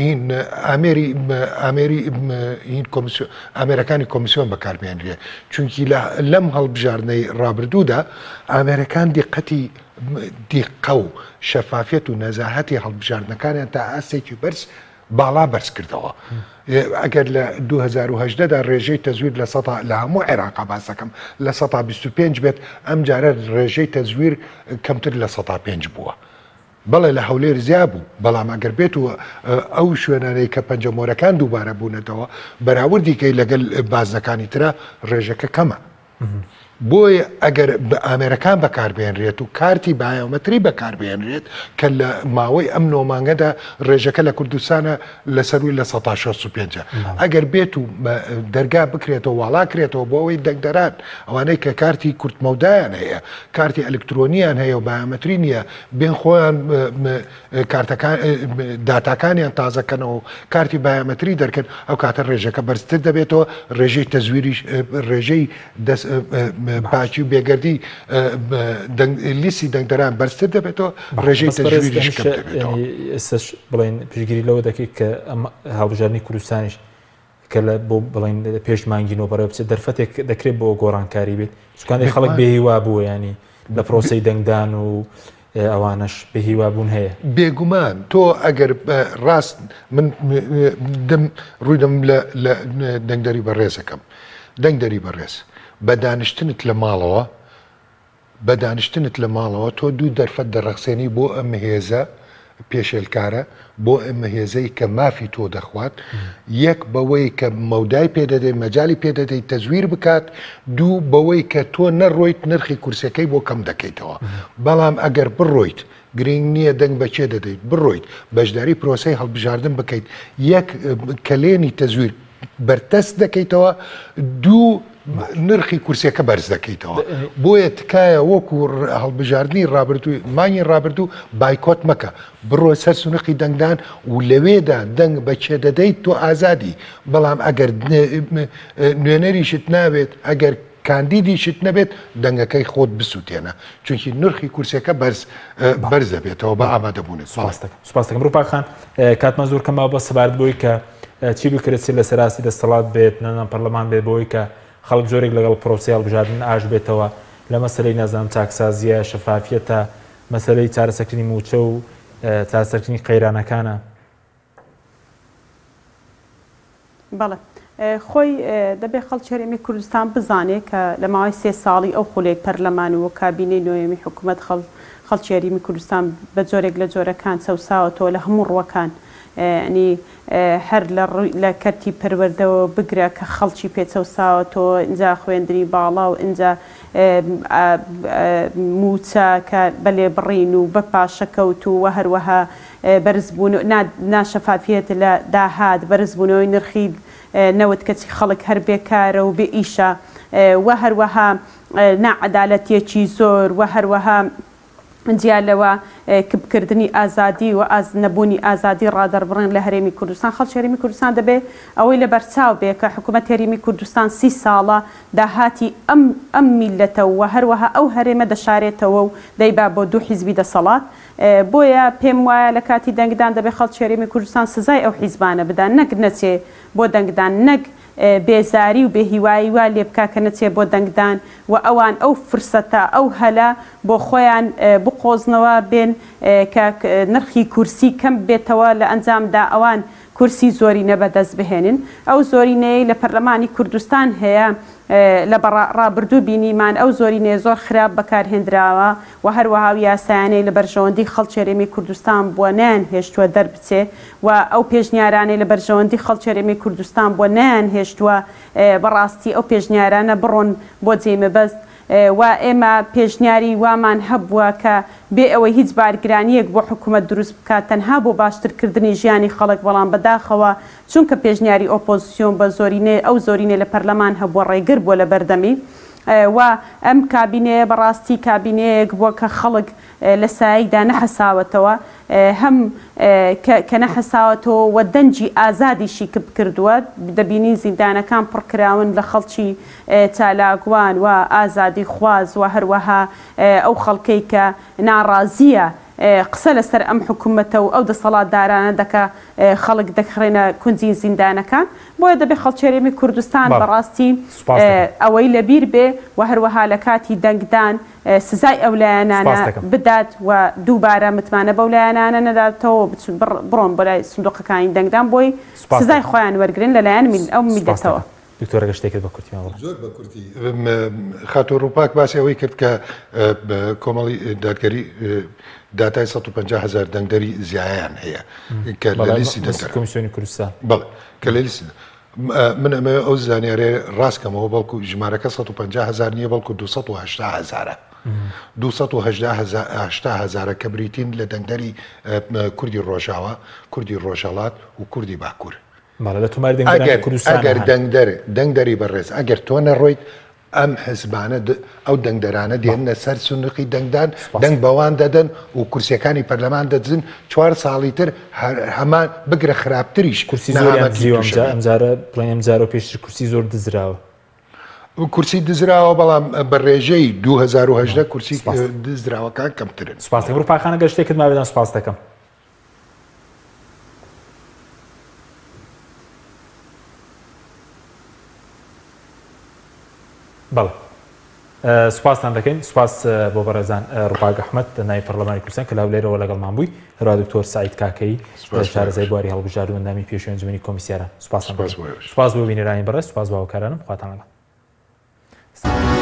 S3: ئامێرەکانی کۆمیسیۆن بەکاربێنرێ چونکی لەم هەڵبژاردنەی ڕابردوودا ئامێرەکان دیقە و شەفافێت و نەزاهەتی هەڵبژاردنەکانیان تا ئاستێکی بەرز باڵا بەرز کردەوە ئەگەر لە 2010دا ڕێژەی تەزویر لە هەموو عێراقا باسەکەم لە 125 بێت ئەم جارە ڕێژەی تەزویر کەمتر لە 105 بووە بەڵێ لە هەولێر زیاد بوو بەڵام ئەگەر بێت و ئەو شوێنانەی کە پەنجەمۆرەکان دووبارە بوونەتەوە بەراوردیکەی لەگەڵ بازنەکانی ترە ڕێژەکە کەمە بۆیە ئەگەر ئامێرەکان بەکاربێنرێت و کارتی بایۆمەتری بەکاربێنرێت کە لە ماوەی ئەم نۆمانگەدا ڕێژەکە لە کوردستانە لەسەروی لە 165 ئەگەر بێت و دەرگا بکرێتەوە واڵاکرێتەوە بۆ ئەوەی دەنگدەران ئەوانەی کە کارتی کورتمەودایان هەیە کارتی ئەلکترۆنیان هەیە و بایۆمەتری نییە بێن خۆیان داتاکانیان تازەکەنەوە کارتی بایۆمەتری دەرکەن ئەو کاتە ڕێژەکە بەرزتر دەبێتەوە ڕێژەی تەزویری ڕێژەی باچی و بێگەردی لیستی دەنگدەران بەرزتر دەبێتەوە ڕێژەی تەزویریش کەم دەبێتەوە
S1: ئێستش بڵێن پشتگیری لەوە دەکەیت کە ئەم هەڵبژاردننی کوردستانیش کە لە بۆ بڵێن پێش مانگینەوە بەڕێوە بچێت دەرفەتێک دەکرێت بۆ گۆڕانکاری بێت چکانی خەڵک بێهیوا بووە ینی لە پرۆسەی دەنگدان و ئەوانش بەهیوابوون هەیە
S3: بێگومان تۆ ئەگەر ڕاست من ڕوویدەم لە دەنگدەری بەڕێزەکەم دەنگدەری بەڕێز بە دانیشتنت لە ماڵەوە تۆ دوو دەرفەت دەڕەخسێنی بۆ ئەم هێزە پێشێلکارە بۆ ئەمە هێزەی کە مافی تۆ دەخوات یەک بەوەی کە مەودای پێدەدەی مەجای پێدەدەی تەزویر بکات دوو بەوەی کە تۆ نەڕۆیت نرخی کورسەکەی بۆ کەم دەکەیتەوە بەڵام ئەگەر بڕۆیت گرنگ نییە دەنگ بەچێ دەدەیت بڕۆیت بەشداری پرۆسەی هەڵبژاردن بکەیت یەک کلێنی تەزویر بەرتەست دەکەیتەوە دوو نرخی کورسەکە بەرز دەکەیتەوە بۆیە تکایە وەکو هەڵبژاردننی ڕابردووی مانگی ڕابردوو بایکۆت مەکە بڕۆ سەر سونقی دەنگدان و لەوێدا دەنگ بەچێ دەدەیت تۆ ئازادی بەڵام ئەگەر نوێنەریشت ناوێت ئەگەر کاندیدیشت نەبێت دەنگەکەی خۆت بسووتێنە چونکی نرخی کورسەکە بەرز دەبێتەوە بە ئامادەبوونێت
S1: سپاس دەکەم ڕووپاکخان کاتمان زۆر کەمەوە بە سەبارەت بۆی کە چی بکرێت لە سەراسی دەسەڵات بێت نەنام پەرلەمان بێت بۆی کە خەڵک جۆرێک لەگەڵ پرۆسی هەڵبژاردن ئاش بێتەوە لە مەسەلەی نازانم چاکسازیە شەفافیەتە مەسەلەی چارەسەرکردنی موچە و چارەسەرکردنی قەیرانەکانە
S4: بەڵێ خۆی دەبێت خەڵکی هەرێمی کوردستان بزانێت کە لە ماوەی 3 ساڵی ئەو خولێک پەرلەمان و کابینەی نوێمی حکوومەت خەڵکی هەرێمی کوردستان بە جۆرێک لە جۆرەکان چەساوەتەوە لە هەموو ڕوەکان ینی هەر لە کەرتی پەروەردەوە بگرە کە خەڵکی پێچەوساوەتەوە اینجا خوێندنی باڵا و اینجا موچە کە بە لێبڕین و بە پاشەکەوت و وە هەروەها بەرزبوون ناشەفافیەت لە داهات بەرزبوونەوەی نرخی نەوت کەچی خەڵک هەر بێکارە و بێ ئیشە وە هەروەها ناعەدالەتیەکی زۆر وە هەروەها جیالەوە کبکردنی ئازادی و نەبوونی ئازادی ڕادەربڕین لە هەرێمی کوردستان خەڵکی هەرێمی کوردستان دەبێت ئەوەی لە بەرچاو بێ کە حکوومەت هەرێمی کوردستان 30 ساڵە داهاتی ئەم میلەتەوە و هەروەها ئەو هەرێمە دەشارێتەوە و دەیبا بۆ دوو حیزبی دەسەڵات بۆیە پێم وایە لە کاتی دەنگدان دەبێت خەڵکی هەرێمی کوردستان سزای ئەو حیزبانە بدان نەک نەچێ بۆ دەنگدان نەک بێزاری و بێهیوایی وا لێ بکا کە نەچێ بۆ دەنگدان و ئەوان ئەو فرسەتە ئەو هەلە بۆ خۆیان بقۆزنەوە بێن کە نرخی کورسی کەم بێتەوە لە ئەنجامدا ئەوان کورسی زۆرینە بەدەست بهێنن ئەو زۆرینەی لە پەرلەمانی کوردستان هەیە لە ڕابردوو بینیمان ئەو زۆرینەیە زۆر خراپ بەکارهێنراوە و هەروەها یاسایانەی لە بەرژەوەندی خەڵکی هەرێمی کوردستان بۆ نیان هێشتووە دەربچێ و ئەو پێشنیارانەی لە بەرژەوەندی خەڵکی هەرێمی کوردستان بۆ نیان هێشتووە بەڕاستی ئەو پێشنیارانە بڕۆن بۆ جێمەبەست و ئێمە پێشنیاری وامان هەبووە کە بێ ئەوەی هیچ بارگرانیەک بۆ حکوومەت دروست بکات تەنها بۆ باشترکردنی ژیانی خەڵک بەڵام بەداخەوە چونکە پێشنیاری ئۆپۆزیسیۆن بە زۆرینێ ئەو زۆرینێ لە پەرلەمان هەبووە ڕێگر بۆ لە بەردەمی و ئەم کابینەیە بەڕاستی کابینەیەک بووە کە خەڵک لە سایەکدا نەحەساوەتەوە هەم کە نەحەساوەتەوە و دەنجی ئازادیشی کردووە دەبینی زیندانەکان پڕکراون لە خەڵکی چالاکوان و ئازادی خواز و هەروەها ئەو خەڵکەی کە ناڕازیە قسە لەسەر ئەم حکوومەتە و ئەو دەسەڵاتدارانە دەکە خەڵک دەخڕێنە کونجی زیندانەکان بۆیە دەبێت خەڵکی هەرێمی کوردستان بەڕاستی ئەوەی لەبیر بێ و هەروەها لە کاتی دەنگدان سزای ئەو لایەنانە بدات و دووبارە متمانە بەو لایەنانە نەداتەوە بڕۆن بۆ لای سندوقەکانی دەنگدان بۆی سزای خۆیان وەرگرن لەلایەن ئەو میلەتەوە
S1: دکتۆرە شتێکت بە کورتی
S3: زۆر بە کورتی خاتۆ ڕووپاک باسی ئەوەی کرد کە کۆمەڵی دادگەری داتای 150,000 دەنگدەری زیایان هەیە کە لە لیستی
S1: کۆمیسیۆنی کوردستان
S3: بەڵێ کە لە لیستی من ئەمە ئەو زانیارێ ڕاستکەمەوە بەڵکو ژمارەکە 150,000 نییە بەڵکو 280,000 280,000 کە بریتین لە دەنگدەری کوردی ڕۆژاوە کوردی ڕۆژهەڵات و کوردی باکوور ئەگەر دەنگدەری بەڕێز ئەگەر تۆ نەڕۆیت ئەم حزبانە ئەو دەنگدەرانە دێنە سەر سونقی دەنگدان دەنگ بەوان دەدەن و کورسیەکانی پەرلەمان دەدزن 4 ساڵی تر هەمان بگرە خراپتریش
S1: کورسی زۆر ئەمجارە پێشتر کورسی زۆر دزراوە
S3: کورسی دزراوە بەڵام بە ڕێژەی 2010 کورسی دزراوەکان کەمترن
S1: سپاس دەکەم ڕووپاکخانە گەر شتێکت ما بێدان سپاس دەکەم بەڵێ سوپاسان دەکەین سوپاس بۆ بەڕێزان ڕووپاک ئەحمەد نایب پەرلەمانی کوردستان کە لاولێرەوە لەگەڵمان بووی هەروە دکتۆر سعید کاکەی شارەزای بواری هەڵبژاردن و ئەندامی پێشووی ئەنجومەنی کۆمیسیاران سوپاس بۆ بینەرانی بەڕێز سوپاس بۆ هاوکارانم خواتان لەگەڵ